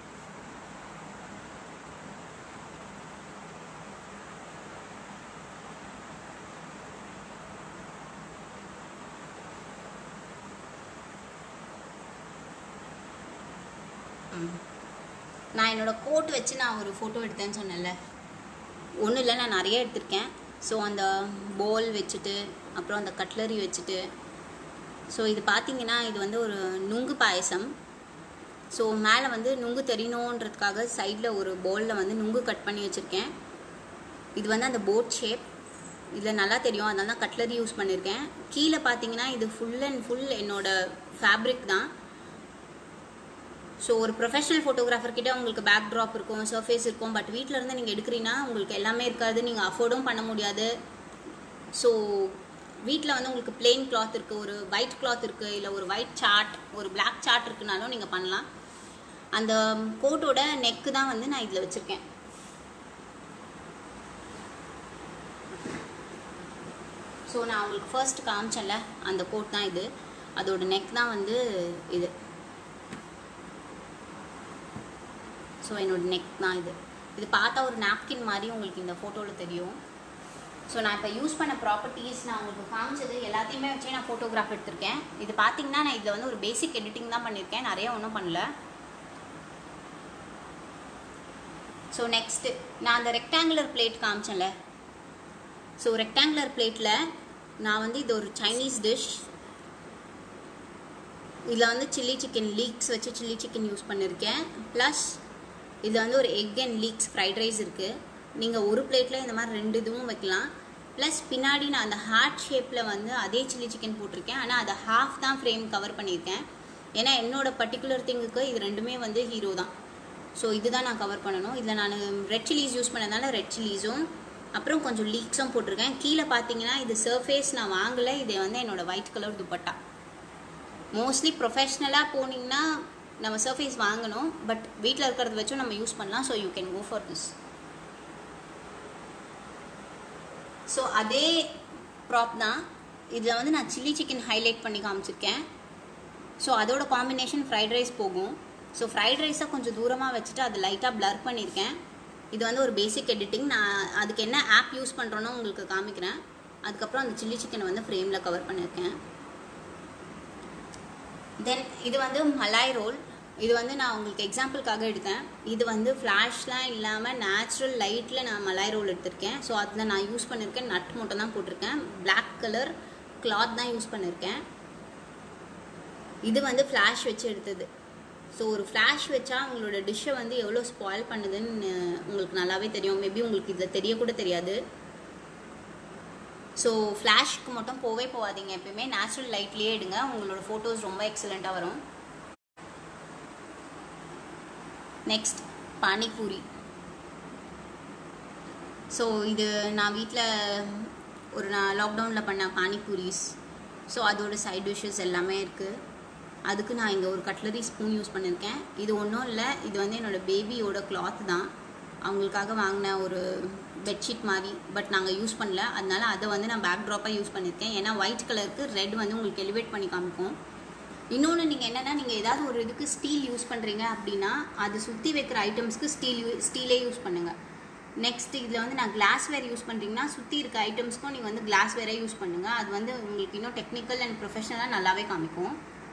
நான் என்னோடய கோட் வச்சு நான் ஒரு ஃபோட்டோ எடுத்தேன்னு சொன்னேன்ல, ஒன்றும் இல்லை, நான் நிறைய எடுத்திருக்கேன். ஸோ அந்த போல் வச்சுட்டு அப்புறம் அந்த கட்லரி வச்சுட்டு, ஸோ இது பார்த்திங்கன்னா இது வந்து ஒரு நுங்கு பாயசம். ஸோ மேலே வந்து நுங்கு தெரியணுன்றதுக்காக சைடில் ஒரு பவுலில் வந்து நுங்கு கட் பண்ணி வச்சுருக்கேன். இது வந்து அந்த போட் ஷேப், இதில் நல்லா தெரியும், அதனால தான் கட்லரி யூஸ் பண்ணியிருக்கேன். கீழே பார்த்தீங்கன்னா இது ஃபுல் அண்ட் ஃபுல் என்னோடய ஃபேப்ரிக் தான். ஸோ ஒரு ப்ரொஃபஷனல் ஃபோட்டோகிராஃபர்கிட்ட உங்களுக்கு பேக் ட்ராப் இருக்கும், சர்ஃபேஸ் இருக்கும். பட் வீட்டில் இருந்து நீங்கள் எடுக்கிறீங்கன்னா உங்களுக்கு எல்லாமே இருக்காது, நீங்கள் அஃபோர்டும் பண்ண முடியாது. ஸோ வீட்டில் வந்து உங்களுக்கு பிளெயின் கிளாத் இருக்குது, ஒரு ஒயிட் கிளாத் இருக்குது, இல்லை ஒரு ஒயிட் சார்ட், ஒரு பிளாக் சார்ட் இருக்குனாலும் நீங்கள் பண்ணலாம். அந்த கோட்டோட நெக்கு தான் வந்து நான் இதில் வச்சுருக்கேன். ஸோ நான் உங்களுக்கு ஃபர்ஸ்ட் காமிச்சேன்ல அந்த கோட் தான் இது, அதோட நெக் தான் வந்து இது. ஸோ என்னோடய நெக் தான் இது. இது பார்த்தா ஒரு நாப்கின் மாதிரி உங்களுக்கு இந்த ஃபோட்டோவில் தெரியும். ஸோ நான் இப்போ யூஸ் பண்ண ப்ராப்பர்ட்டிஸ் நான் உங்களுக்கு காமிச்சது எல்லாத்தையுமே வச்சு நான் ஃபோட்டோகிராஃப் எடுத்திருக்கேன். இது பார்த்தீங்கன்னா நான் இதில் வந்து ஒரு பேசிக் எடிட்டிங் தான் பண்ணியிருக்கேன், நிறைய ஒன்றும் பண்ணல. ஸோ நெக்ஸ்ட்டு நான் அந்த ரெக்டாங்குலர் பிளேட் காமிச்சேன்ல, ஸோ ரெக்டாங்குலர் பிளேட்டில் நான் வந்து இது ஒரு சைனீஸ் டிஷ், இதில் வந்து சில்லி சிக்கன் லீக்ஸ் வச்சு சில்லி சிக்கன் யூஸ் பண்ணியிருக்கேன். ப்ளஸ் இதில் வந்து ஒரு egg and leeks fried rice இருக்குது. நீங்கள் ஒரு பிளேட்டில் இந்த மாதிரி ரெண்டு இதுவும் வைக்கலாம். ப்ளஸ் பின்னாடி நான் அந்த ஹார்ட் ஷேப்பில் வந்து அதே சில்லி சிக்கன் போட்டிருக்கேன், ஆனால் அதை ஹாஃப் தான் ஃப்ரேம் கவர் பண்ணியிருக்கேன். ஏன்னா என்னோடய பர்டிகுலர் திங்குக்கு இது ரெண்டுமே வந்து ஹீரோ தான். ஸோ இதுதான் நான் கவர் பண்ணணும். இதில் நான் ரெட் சில்லிஸ் யூஸ் பண்ணதுனால ரெட் சில்லிஸும் அப்புறம் கொஞ்சம் லீக்ஸும் போட்டிருக்கேன். கீழே பார்த்தீங்கன்னா இது சர்ஃபேஸ் நான் வாங்கலை, இது வந்து என்னோடய ஒயிட் கலர் துப்பட்டா. மோஸ்ட்லி ப்ரொஃபஷ்னலாக போனீங்கன்னா நம்ம சர்ஃபேஸ் வாங்கணும், பட் வீட்டில் இருக்கிறத வச்சும் நம்ம யூஸ் பண்ணலாம். So you can go for this. So அதே ப்ராப் தான் இதில் வந்து நான் சில்லி சிக்கன் ஹைலைட் பண்ணி காமிச்சிருக்கேன். ஸோ அதோட காம்பினேஷன் ஃப்ரைட் ரைஸ் போகும். ஸோ ஃப்ரைட் ரைஸை கொஞ்சம் தூரமாக வச்சுட்டு அதை லைட்டாக பிளர் பண்ணியிருக்கேன். இது வந்து ஒரு பேசிக் எடிட்டிங். நான் அதுக்கு என்ன ஆப் யூஸ் பண்ணுறேன்னு உங்களுக்கு காமிக்கிறேன். அதுக்கப்புறம் அந்த சில்லி சிக்கனை வந்து ஃப்ரேமில் கவர் பண்ணியிருக்கேன். தென் இது வந்து மலாய் ரோல். இது வந்து நான் உங்களுக்கு எக்ஸாம்பிளுக்காக எடுத்தேன். இது வந்து ஃப்ளாஷ்லாம் இல்லாமல் நேச்சுரல் லைட்டில் நான் மலாய் ரோல் எடுத்திருக்கேன். ஸோ அதில் நான் யூஸ் பண்ணியிருக்கேன் நட் மட்டும் தான் போட்டிருக்கேன், பிளாக் கலர் கிளாத் தான் யூஸ் பண்ணியிருக்கேன். இது வந்து ஃப்ளாஷ் வச்சு எடுத்தது. ஸோ ஒரு ஃப்ளாஷ் வச்சா உங்களோட டிஷ்ஷை வந்து எவ்வளோ ஸ்பாயில் பண்ணுதுன்னு உங்களுக்கு நல்லாவே தெரியும். மேபி உங்களுக்கு இதில் தெரியக்கூட தெரியாது. ஸோ ஃப்ளாஷ்க்கு மட்டும் போவே போகாதீங்க, எப்பயுமே நேச்சுரல் லைட்லேயே எடுங்க, உங்களோட ஃபோட்டோஸ் ரொம்ப எக்ஸலண்ட்டாக வரும். நெக்ஸ்ட் பானிபூரி. ஸோ இது நான் வீட்டில் ஒரு நான் லாக்டவுனில் பண்ண பானிபூரிஸ். ஸோ அதோட சைட் டிஷ்ஷஸ் எல்லாமே இருக்குது. அதுக்கு நான் இங்கே ஒரு கட்லரி ஸ்பூன் யூஸ் பண்ணியிருக்கேன். இது ஒன்றும் இல்லை, இது வந்து என்னோடய பேபியோட கிளாத் தான், அவங்களுக்காக வாங்கின ஒரு பெட்ஷீட் மாதிரி. பட் நாங்கள் யூஸ் பண்ணல, அதனால அதை வந்து நான் பேக் ட்ராப்பாக யூஸ் பண்ணியிருக்கேன். ஏன்னா ஒயிட் கலருக்கு ரெட் வந்து உங்களுக்கு எலிவேட் பண்ணி காமிக்கும். இன்னொன்று நீங்கள் என்னென்னா, நீங்கள் ஏதாவது ஒரு இதுக்கு ஸ்டீல் யூஸ் பண்ணுறீங்க அப்படின்னா அது சுற்றி வைக்கிற ஐட்டம்ஸ்க்கு ஸ்டீல் யூ ஸ்டீலே யூஸ் பண்ணுங்கள். நெக்ஸ்ட் இதில் வந்து நான் கிளாஸ் வேர் யூஸ் பண்ணுறீங்கன்னா சுற்றி இருக்க ஐட்டம்ஸ்க்கும் நீங்கள் வந்து கிளாஸ் வேரே யூஸ் பண்ணுங்கள். அது வந்து உங்களுக்கு இன்னும் டெக்னிக்கல் அண்ட் ப்ரொஃபஷனலாக நல்லாவே காமிக்கும்.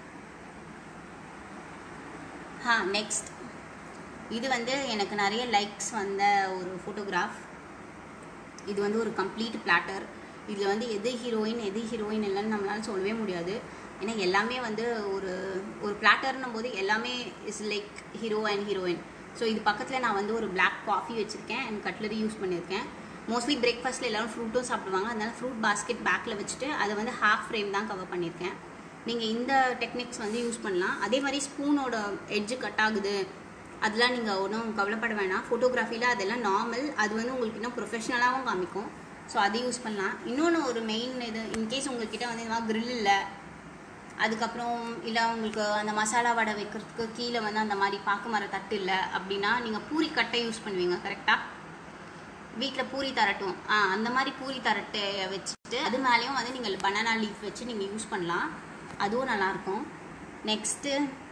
ஹா நெக்ஸ்ட் இது வந்து எனக்கு நிறைய லைக்ஸ் வந்த ஒரு ஃபோட்டோகிராஃப். இது வந்து ஒரு கம்ப்ளீட் பிளாட்டர். இதில் வந்து எது ஹீரோயின் எது ஹீரோயின் இல்லைன்னு நம்மளால சொல்லவே முடியாது. ஏன்னா எல்லாமே வந்து ஒரு ஒரு பிளாட்டர்னும் போது எல்லாமே is like hero and heroine. So இது பக்கத்தில் நான் வந்து ஒரு பிளாக் காஃபி வச்சுருக்கேன் அண்ட் கட்லரி யூஸ் பண்ணியிருக்கேன். மோஸ்ட்லி பிரேக்ஃபாஸ்ட்டில் எல்லோரும் ஃப்ரூட்டும் சாப்பிடுவாங்க, அதனால் ஃப்ரூட் பாஸ்கெட் பேக்கில் வச்சுட்டு அதை வந்து ஹாஃப் ஃப்ரேம் தான் கவர் பண்ணியிருக்கேன். நீங்கள் இந்த டெக்னிக்ஸ் வந்து யூஸ் பண்ணலாம். அதே மாதிரி ஸ்பூனோட எட்ஜு கட் ஆகுது அதெல்லாம் நீங்கள் ஒன்றும் கவலைப்பட வேணாம். ஃபோட்டோகிராஃபியில் அதெல்லாம் நார்மல், அது வந்து உங்களுக்கு இன்னும் ப்ரொஃபஷ்னலாகவும் காமிக்கும். ஸோ அதை யூஸ் பண்ணலாம். இன்னொன்று ஒரு மெயின் இது, இன்கேஸ் உங்கள்கிட்ட வந்து இந்த மாதிரி க்ரில் இல்லை, அதுக்கப்புறம் இல்லை உங்களுக்கு அந்த மசாலா வடை வைக்கிறதுக்கு கீழே வந்து அந்த மாதிரி பாக்கு மர தட்டு இல்லை அப்படின்னா நீங்கள் பூரி கட்டை யூஸ் பண்ணுவீங்க கரெக்டாக? வீட்டில் பூரி தரட்டும், ஆ அந்த மாதிரி பூரி தரட்டையை வச்சுட்டு அது மேலேயும் வந்து நீங்கள் பனானா லீஃப் வச்சு நீங்கள் யூஸ் பண்ணலாம், அதுவும் நல்லாயிருக்கும். நெக்ஸ்ட்டு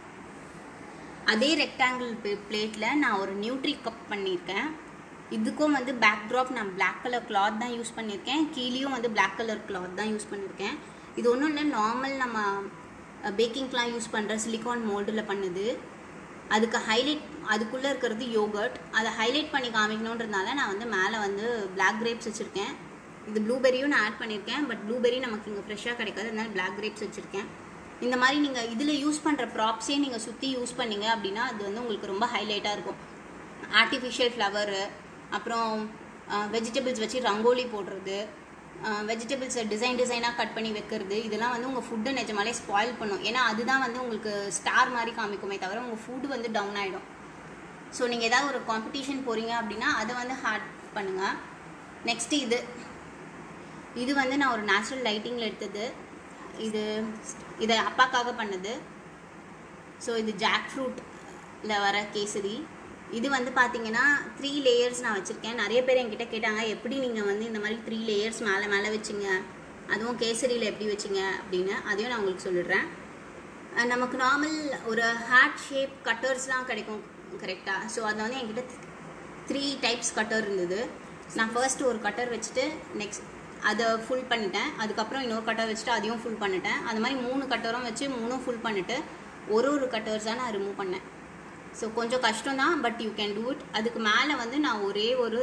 அதே ரெக்டாங்கிள் பிளேட்டில் நான் ஒரு நியூட்ரி கப் பண்ணியிருக்கேன். இதுக்கும் வந்து பேக் ட்ராப் நான் பிளாக் கலர் கிளாத் தான் யூஸ் பண்ணியிருக்கேன், கீழேயும் வந்து பிளாக் கலர் கிளாத் தான் யூஸ் பண்ணியிருக்கேன். இது ஒன்றும் இல்லை, நார்மல் நம்ம பேக்கிங்க்கெலாம் யூஸ் பண்ணுற சிலிக்கான் மோல்டில் பண்ணுது. அதுக்கு ஹைலைட் அதுக்குள்ளே இருக்கிறது யோகர்ட், அதை ஹைலைட் பண்ணி காமிக்கணுன்றதுனால நான் வந்து மேலே வந்து பிளாக் கிரேப்ஸ் வச்சுருக்கேன். இது ப்ளூபெரியும் நான் ஆட் பண்ணியிருக்கேன், பட் ப்ளூபெரி நமக்கு இங்கே ஃப்ரெஷ்ஷாக கிடைக்காது, அதனால பிளாக் கிரேப்ஸ் வச்சுருக்கேன். இந்த மாதிரி நீங்கள் இதில் யூஸ் பண்ணுற ப்ராப்ஸே நீங்கள் சுற்றி யூஸ் பண்ணிங்க அப்படின்னா அது வந்து உங்களுக்கு ரொம்ப ஹைலைட்டாக இருக்கும். ஆர்டிஃபிஷியல் ஃப்ளவரு, அப்புறம் வெஜிடபிள்ஸ் வச்சு ரங்கோலி போடுறது, வெஜிடபிள்ஸை டிசைன் டிசைனாக கட் பண்ணி வைக்கிறது, இதெல்லாம் வந்து உங்கள் ஃபுட்டை நிஜமாலே ஸ்பாயில் பண்ணும். ஏன்னா அதுதான் வந்து உங்களுக்கு ஸ்டார் மாதிரி காமிக்குமே தவிர உங்கள் ஃபுட்டு வந்து டவுன் ஆகிடும். ஸோ நீங்கள் ஏதாவது ஒரு காம்படிஷன் போகிறீங்க அப்படின்னா அதை வந்து ஹார்ட் பண்ணுங்கள். நெக்ஸ்ட்டு இது இது வந்து நான் ஒரு நேச்சுரல் லைட்டிங்கில் எடுத்தது. இது இதை அப்பாக்காக பண்ணது. ஸோ இது ஜாக் ஃப்ரூட்டில் வர கேசரி. இது வந்து பார்த்தீங்கன்னா த்ரீ லேயர்ஸ் நான் வச்சுருக்கேன். நிறைய பேர் என்கிட்ட கேட்டாங்க எப்படி நீங்கள் வந்து இந்த மாதிரி த்ரீ லேயர்ஸ் மேலே மேலே வச்சிங்க, அதுவும் கேசரியில் எப்படி வச்சிங்க அப்படின்னு. அதையும் நான் உங்களுக்கு சொல்லிடுறேன். நமக்கு நார்மல் ஒரு ஹார்ட் ஷேப் கட்டர்ஸ்லாம் கிடைக்கும் கரெக்டாக. ஸோ அதில் வந்து என்கிட்ட த்ரீ டைப்ஸ் கட்டர் இருந்தது. நான் ஃபர்ஸ்ட் ஒரு கட்டர் வச்சுட்டு நெக்ஸ்ட் அதை ஃபுல் பண்ணிட்டேன், அதுக்கப்புறம் இன்னொரு கட்டர் வச்சுட்டு அதையும் ஃபுல் பண்ணிட்டேன். அது மாதிரி மூணு கட்டரும் வச்சு மூணும் ஃபுல் பண்ணிவிட்டு ஒரு ஒரு கட்டர்ஸாக நான் ரிமூவ் பண்ணேன். ஸோ கொஞ்சம் கஷ்டம் தான், but you can do it. அதுக்கு மேலே வந்து நான் ஒரே ஒரு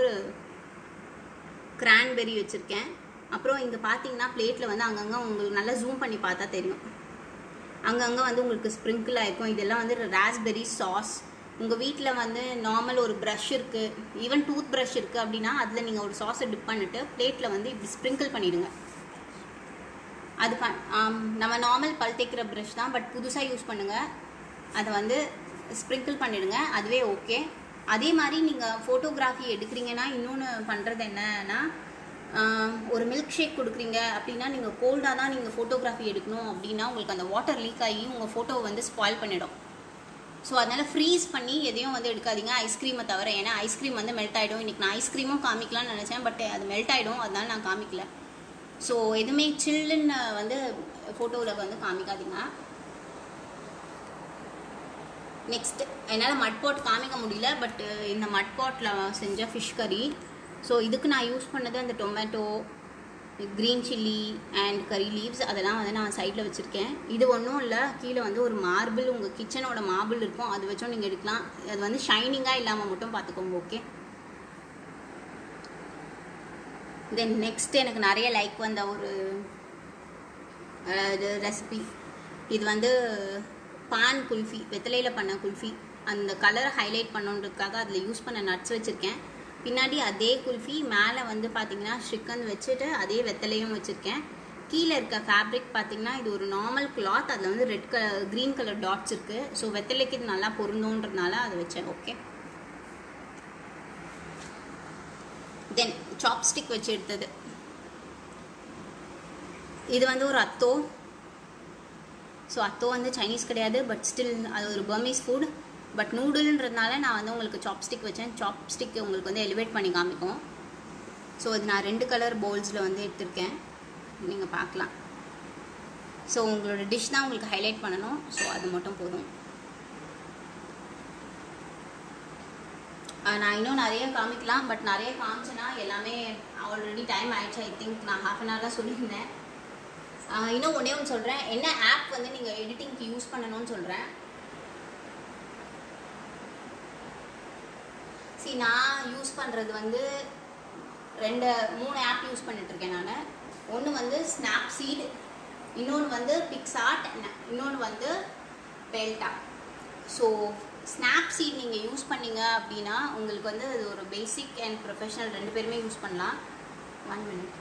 கிரான்பெரி வச்சுருக்கேன். அப்புறம் இங்கே பார்த்தீங்கன்னா பிளேட்டில் வந்து அங்கங்கே உங்களுக்கு நல்லா ஜூம் பண்ணி பார்த்தா தெரியும், அங்கங்கே வந்து உங்களுக்கு ஸ்ப்ரிங்கிள் ஆகிருக்கும். இதெல்லாம் வந்து ராஸ்பெரி சாஸ். உங்கள் வீட்டில் வந்து நார்மல் ஒரு ப்ரஷ் இருக்குது, ஈவன் டூத் ப்ரஷ் இருக்குது அப்படின்னா அதில் நீங்கள் ஒரு சாஸை டிப் பண்ணிவிட்டு பிளேட்டில் வந்து இப்படி ஸ்ப்ரிங்கிள் பண்ணிவிடுங்க. அது ப நம்ம நார்மல் பல் தேய்க்கிற ப்ரஷ் தான், பட் புதுசாக யூஸ் பண்ணுங்கள். அதை வந்து ஸ்ப்ரிங்கிள் பண்ணிவிடுங்க, அதுவே ஓகே. அதே மாதிரி நீங்கள் ஃபோட்டோகிராஃபி எடுக்கிறீங்கன்னா இன்னொன்று பண்ணுறது என்னன்னா, ஒரு மில்க் ஷேக் கொடுக்குறீங்க அப்படின்னா நீங்கள் கோல்டாக தான் நீங்கள் ஃபோட்டோகிராஃபி எடுக்கணும் அப்படின்னா உங்களுக்கு அந்த வாட்டர் லீக் ஆகி உங்கள் ஃபோட்டோவை வந்து ஸ்பாயில் பண்ணிடும். ஸோ அதனால் ஃப்ரீஸ் பண்ணி எதையும் வந்து எடுக்காதீங்க ஐஸ்கிரீமை தவிர. ஏன்னா ஐஸ்கிரீம் வந்து மெல்ட் ஆகிடும். இன்றைக்கி நான் ஐஸ்கிரீமும் காமிக்கலாம்னு நினச்சேன், பட் அது மெல்ட் ஆகிடும், அதனால நான் காமிக்கல. ஸோ எதுவுமே சில்லுன்னு வந்து ஃபோட்டோவில் வந்து காமிக்காதீங்க. நெக்ஸ்ட் என்னால் மட் பாட் காமிக்க முடியல, பட் இந்த மட் பாட்டில் செஞ்ச ஃபிஷ் கறி. ஸோ இதுக்கு நான் யூஸ் பண்ணது அந்த tomato, green chilli and curry leaves, அதெல்லாம் வந்து நான் சைடில் வச்சுருக்கேன். இது ஒன்றும் இல்லை, கீழே வந்து ஒரு மார்பிள், உங்கள் கிச்சனோட மார்பிள் இருக்கும், அது வச்சும் நீங்கள் எடுக்கலாம். அது வந்து ஷைனிங்காக இல்லாமல் மட்டும் பார்த்துக்கோங்க, ஓகே. தென் நெக்ஸ்ட் எனக்கு நிறைய லைக் வந்த ஒரு ரெசிபி, இது வந்து பான் குல்ஃபி, வெத்தலையில் பண்ண குல்ஃபி. அந்த கலரை ஹைலைட் பண்ணுன்றதுக்காக அதில் யூஸ் பண்ண நட்ஸ் வச்சுருக்கேன். பின்னாடி அதே குல்ஃபி மேலே வந்து பார்த்திங்கன்னா ஸ்ரீகந்த் வச்சுட்டு அதே வெத்தலையும் வச்சுருக்கேன். கீழே இருக்க ஃபேப்ரிக் பார்த்திங்கன்னா இது ஒரு நார்மல் கிளாத், அதில் வந்து red colour green colour dots இருக்குது. ஸோ வெத்தலைக்கு இது நல்லா பொருந்தோன்றதுனால அதை வச்சேன், ஓகே. தென் சாப்ஸ்டிக் வச்சு எடுத்தது, இது வந்து ஒரு அத்தோ. ஸோ அத்தோ வந்து சைனீஸ் கிடையாது, பட் ஸ்டில் அது ஒரு பர்மீஸ் ஃபுட். பட் நூடுல்ன்றதுனால நான் வந்து உங்களுக்கு சாப்ஸ்டிக் வச்சேன். சாப்ஸ்டிக் உங்களுக்கு வந்து எலிவேட் பண்ணி காமிக்கும். ஸோ இது நான் ரெண்டு கலர் பவுல்ஸில் வந்து எடுத்திருக்கேன், நீங்கள் பார்க்கலாம். ஸோ உங்களோட டிஷ் தான் உங்களுக்கு ஹைலைட் பண்ணணும், ஸோ அது மட்டும் போதும். நான் இன்னும் நிறைய காமிக்கலாம், பட் நிறைய காமிச்சேன்னா எல்லாமே ஆல்ரெடி டைம் ஆயிடுச்சு. ஐ திங்க் நான் ஹாஃப் அன் ஹவரில் சொல்லியிருந்தேன். இன்னும் ஒன்றே ஒன்று சொல்கிறேன், என்ன ஆப் வந்து நீங்கள் எடிட்டிங்க்கு யூஸ் பண்ணணும்னு சொல்கிறேன். சரி, நான் யூஸ் பண்ணுறது வந்து ரெண்டு மூணு ஆப் யூஸ் பண்ணிட்டுருக்கேன் நான். ஒன்று வந்து ஸ்னாப்சீட், இன்னொன்று வந்து பிக்ஸார்ட், இன்னொன்று வந்து பெல்டா. ஸோ ஸ்னாப்சீட் நீங்கள் யூஸ் பண்ணீங்க அப்படின்னா உங்களுக்கு வந்து அது ஒரு பேசிக் அண்ட் ப்ரொஃபஷனல் ரெண்டு பேருமே யூஸ் பண்ணலாம். One minute.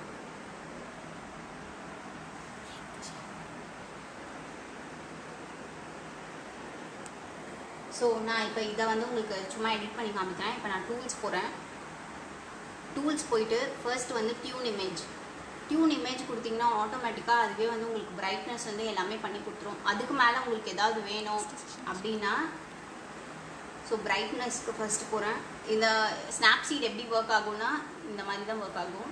ஸோ நான் இப்போ இதை வந்து உங்களுக்கு சும்மா எடிட் பண்ணி காமிக்கிறேன். இப்போ நான் டூல்ஸ் போகிறேன். டூல்ஸ் போயிட்டு ஃபர்ஸ்ட் வந்து டியூன் இமேஜ். டியூன் இமேஜ் கொடுத்தீங்கன்னா ஆட்டோமேட்டிக்காக அதுவே வந்து உங்களுக்கு பிரைட்னஸ் வந்து எல்லாமே பண்ணி கொடுத்துரும். அதுக்கு மேலே உங்களுக்கு ஏதாவது வேணும் அப்படின்னா ஸோ பிரைட்னஸ்க்கு ஃபர்ஸ்ட் போகிறேன். இந்த ஸ்னாப்சீட் எப்படி ஒர்க் ஆகும்னா இந்த மாதிரி தான் ஒர்க் ஆகும்.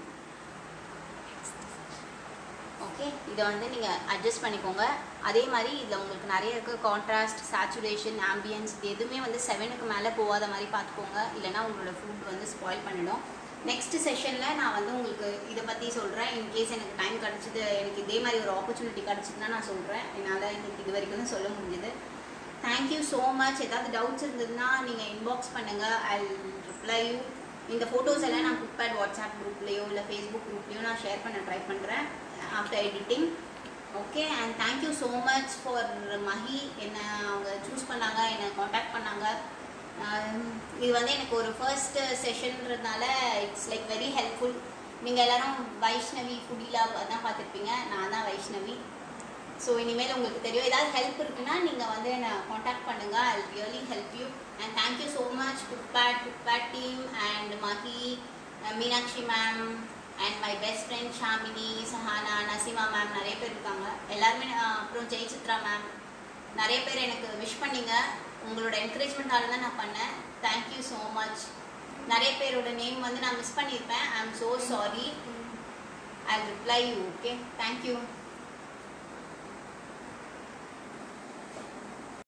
ஓகே, இதை வந்து நீங்கள் அட்ஜஸ்ட் பண்ணிக்கோங்க. அதே மாதிரி இதில் உங்களுக்கு நிறைய இருக்குது. கான்ட்ராஸ்ட், சேச்சுரேஷன், ஆம்பியன்ஸ், இது எதுவுமே வந்து செவனுக்கு மேலே போகாத மாதிரி பார்த்துக்கோங்க, இல்லைனா உங்களோட ஃபுட் வந்து ஸ்பாயில் பண்ணிடும். நெக்ஸ்ட் செஷனில் நான் வந்து உங்களுக்கு இதை பற்றி சொல்கிறேன். இன்கேஸ் எனக்கு டைம் கிடச்சிது, எனக்கு இதே மாதிரி ஒரு ஆப்பர்ச்சுனிட்டி கிடச்சிதுன்னா நான் சொல்கிறேன். என்னால் இன்னைக்கு இது வரைக்கும் தான் சொல்ல முடிஞ்சது. Thank you so much. ஏதாவது டவுட்ஸ் இருந்ததுன்னா நீங்கள் இன்பாக்ஸ் பண்ணுங்கள். I reply you. இந்த ஃபோட்டோஸ் எல்லாம் நான் குக்பேட் வாட்ஸ்அப் குரூப்லேயோ இல்லை ஃபேஸ்புக் குரூப்லேயோ நான் ஷேர் பண்ண ட்ரை பண்ணுறேன் after editing. Okay, and thank you so much for Mahi. என்னை அவங்க சூஸ் பண்ணாங்க, என்னை காண்டாக்ட் பண்ணாங்க. இது வந்து எனக்கு ஒரு ஃபர்ஸ்ட் செஷன்றதுனால இட்ஸ் லைக் வெரி ஹெல்ப்ஃபுல். நீங்கள் எல்லோரும் வைஷ்ணவி ஃபுடிலா தான் பார்த்துருப்பீங்க, நான் தான் வைஷ்ணவி. ஸோ இனிமேல் உங்களுக்கு தெரியும். ஏதாவது ஹெல்ப் இருக்குன்னா நீங்கள் வந்து என்னை காண்டாக்ட் பண்ணுங்கள். I will really help you. And thank you so much Cookpad Cookpad team and Mahi, Meenakshi ma'am and my best friend Shamini, Sahana, Naseema ma'am, நிறைய பேர் இருக்காங்க எல்லாருமே. அப்புறம் ஜெய் சித்ரா மேம், நிறைய பேர் எனக்கு விஷ் பண்ணிங்க. உங்களோட என்கரேஜ்மெண்ட்டால தான் நான் பண்ணேன். Thank you so much. நிறைய பேரோட நேம் வந்து நான் மிஸ் பண்ணியிருப்பேன். I am so sorry. I reply you. Okay, thank you.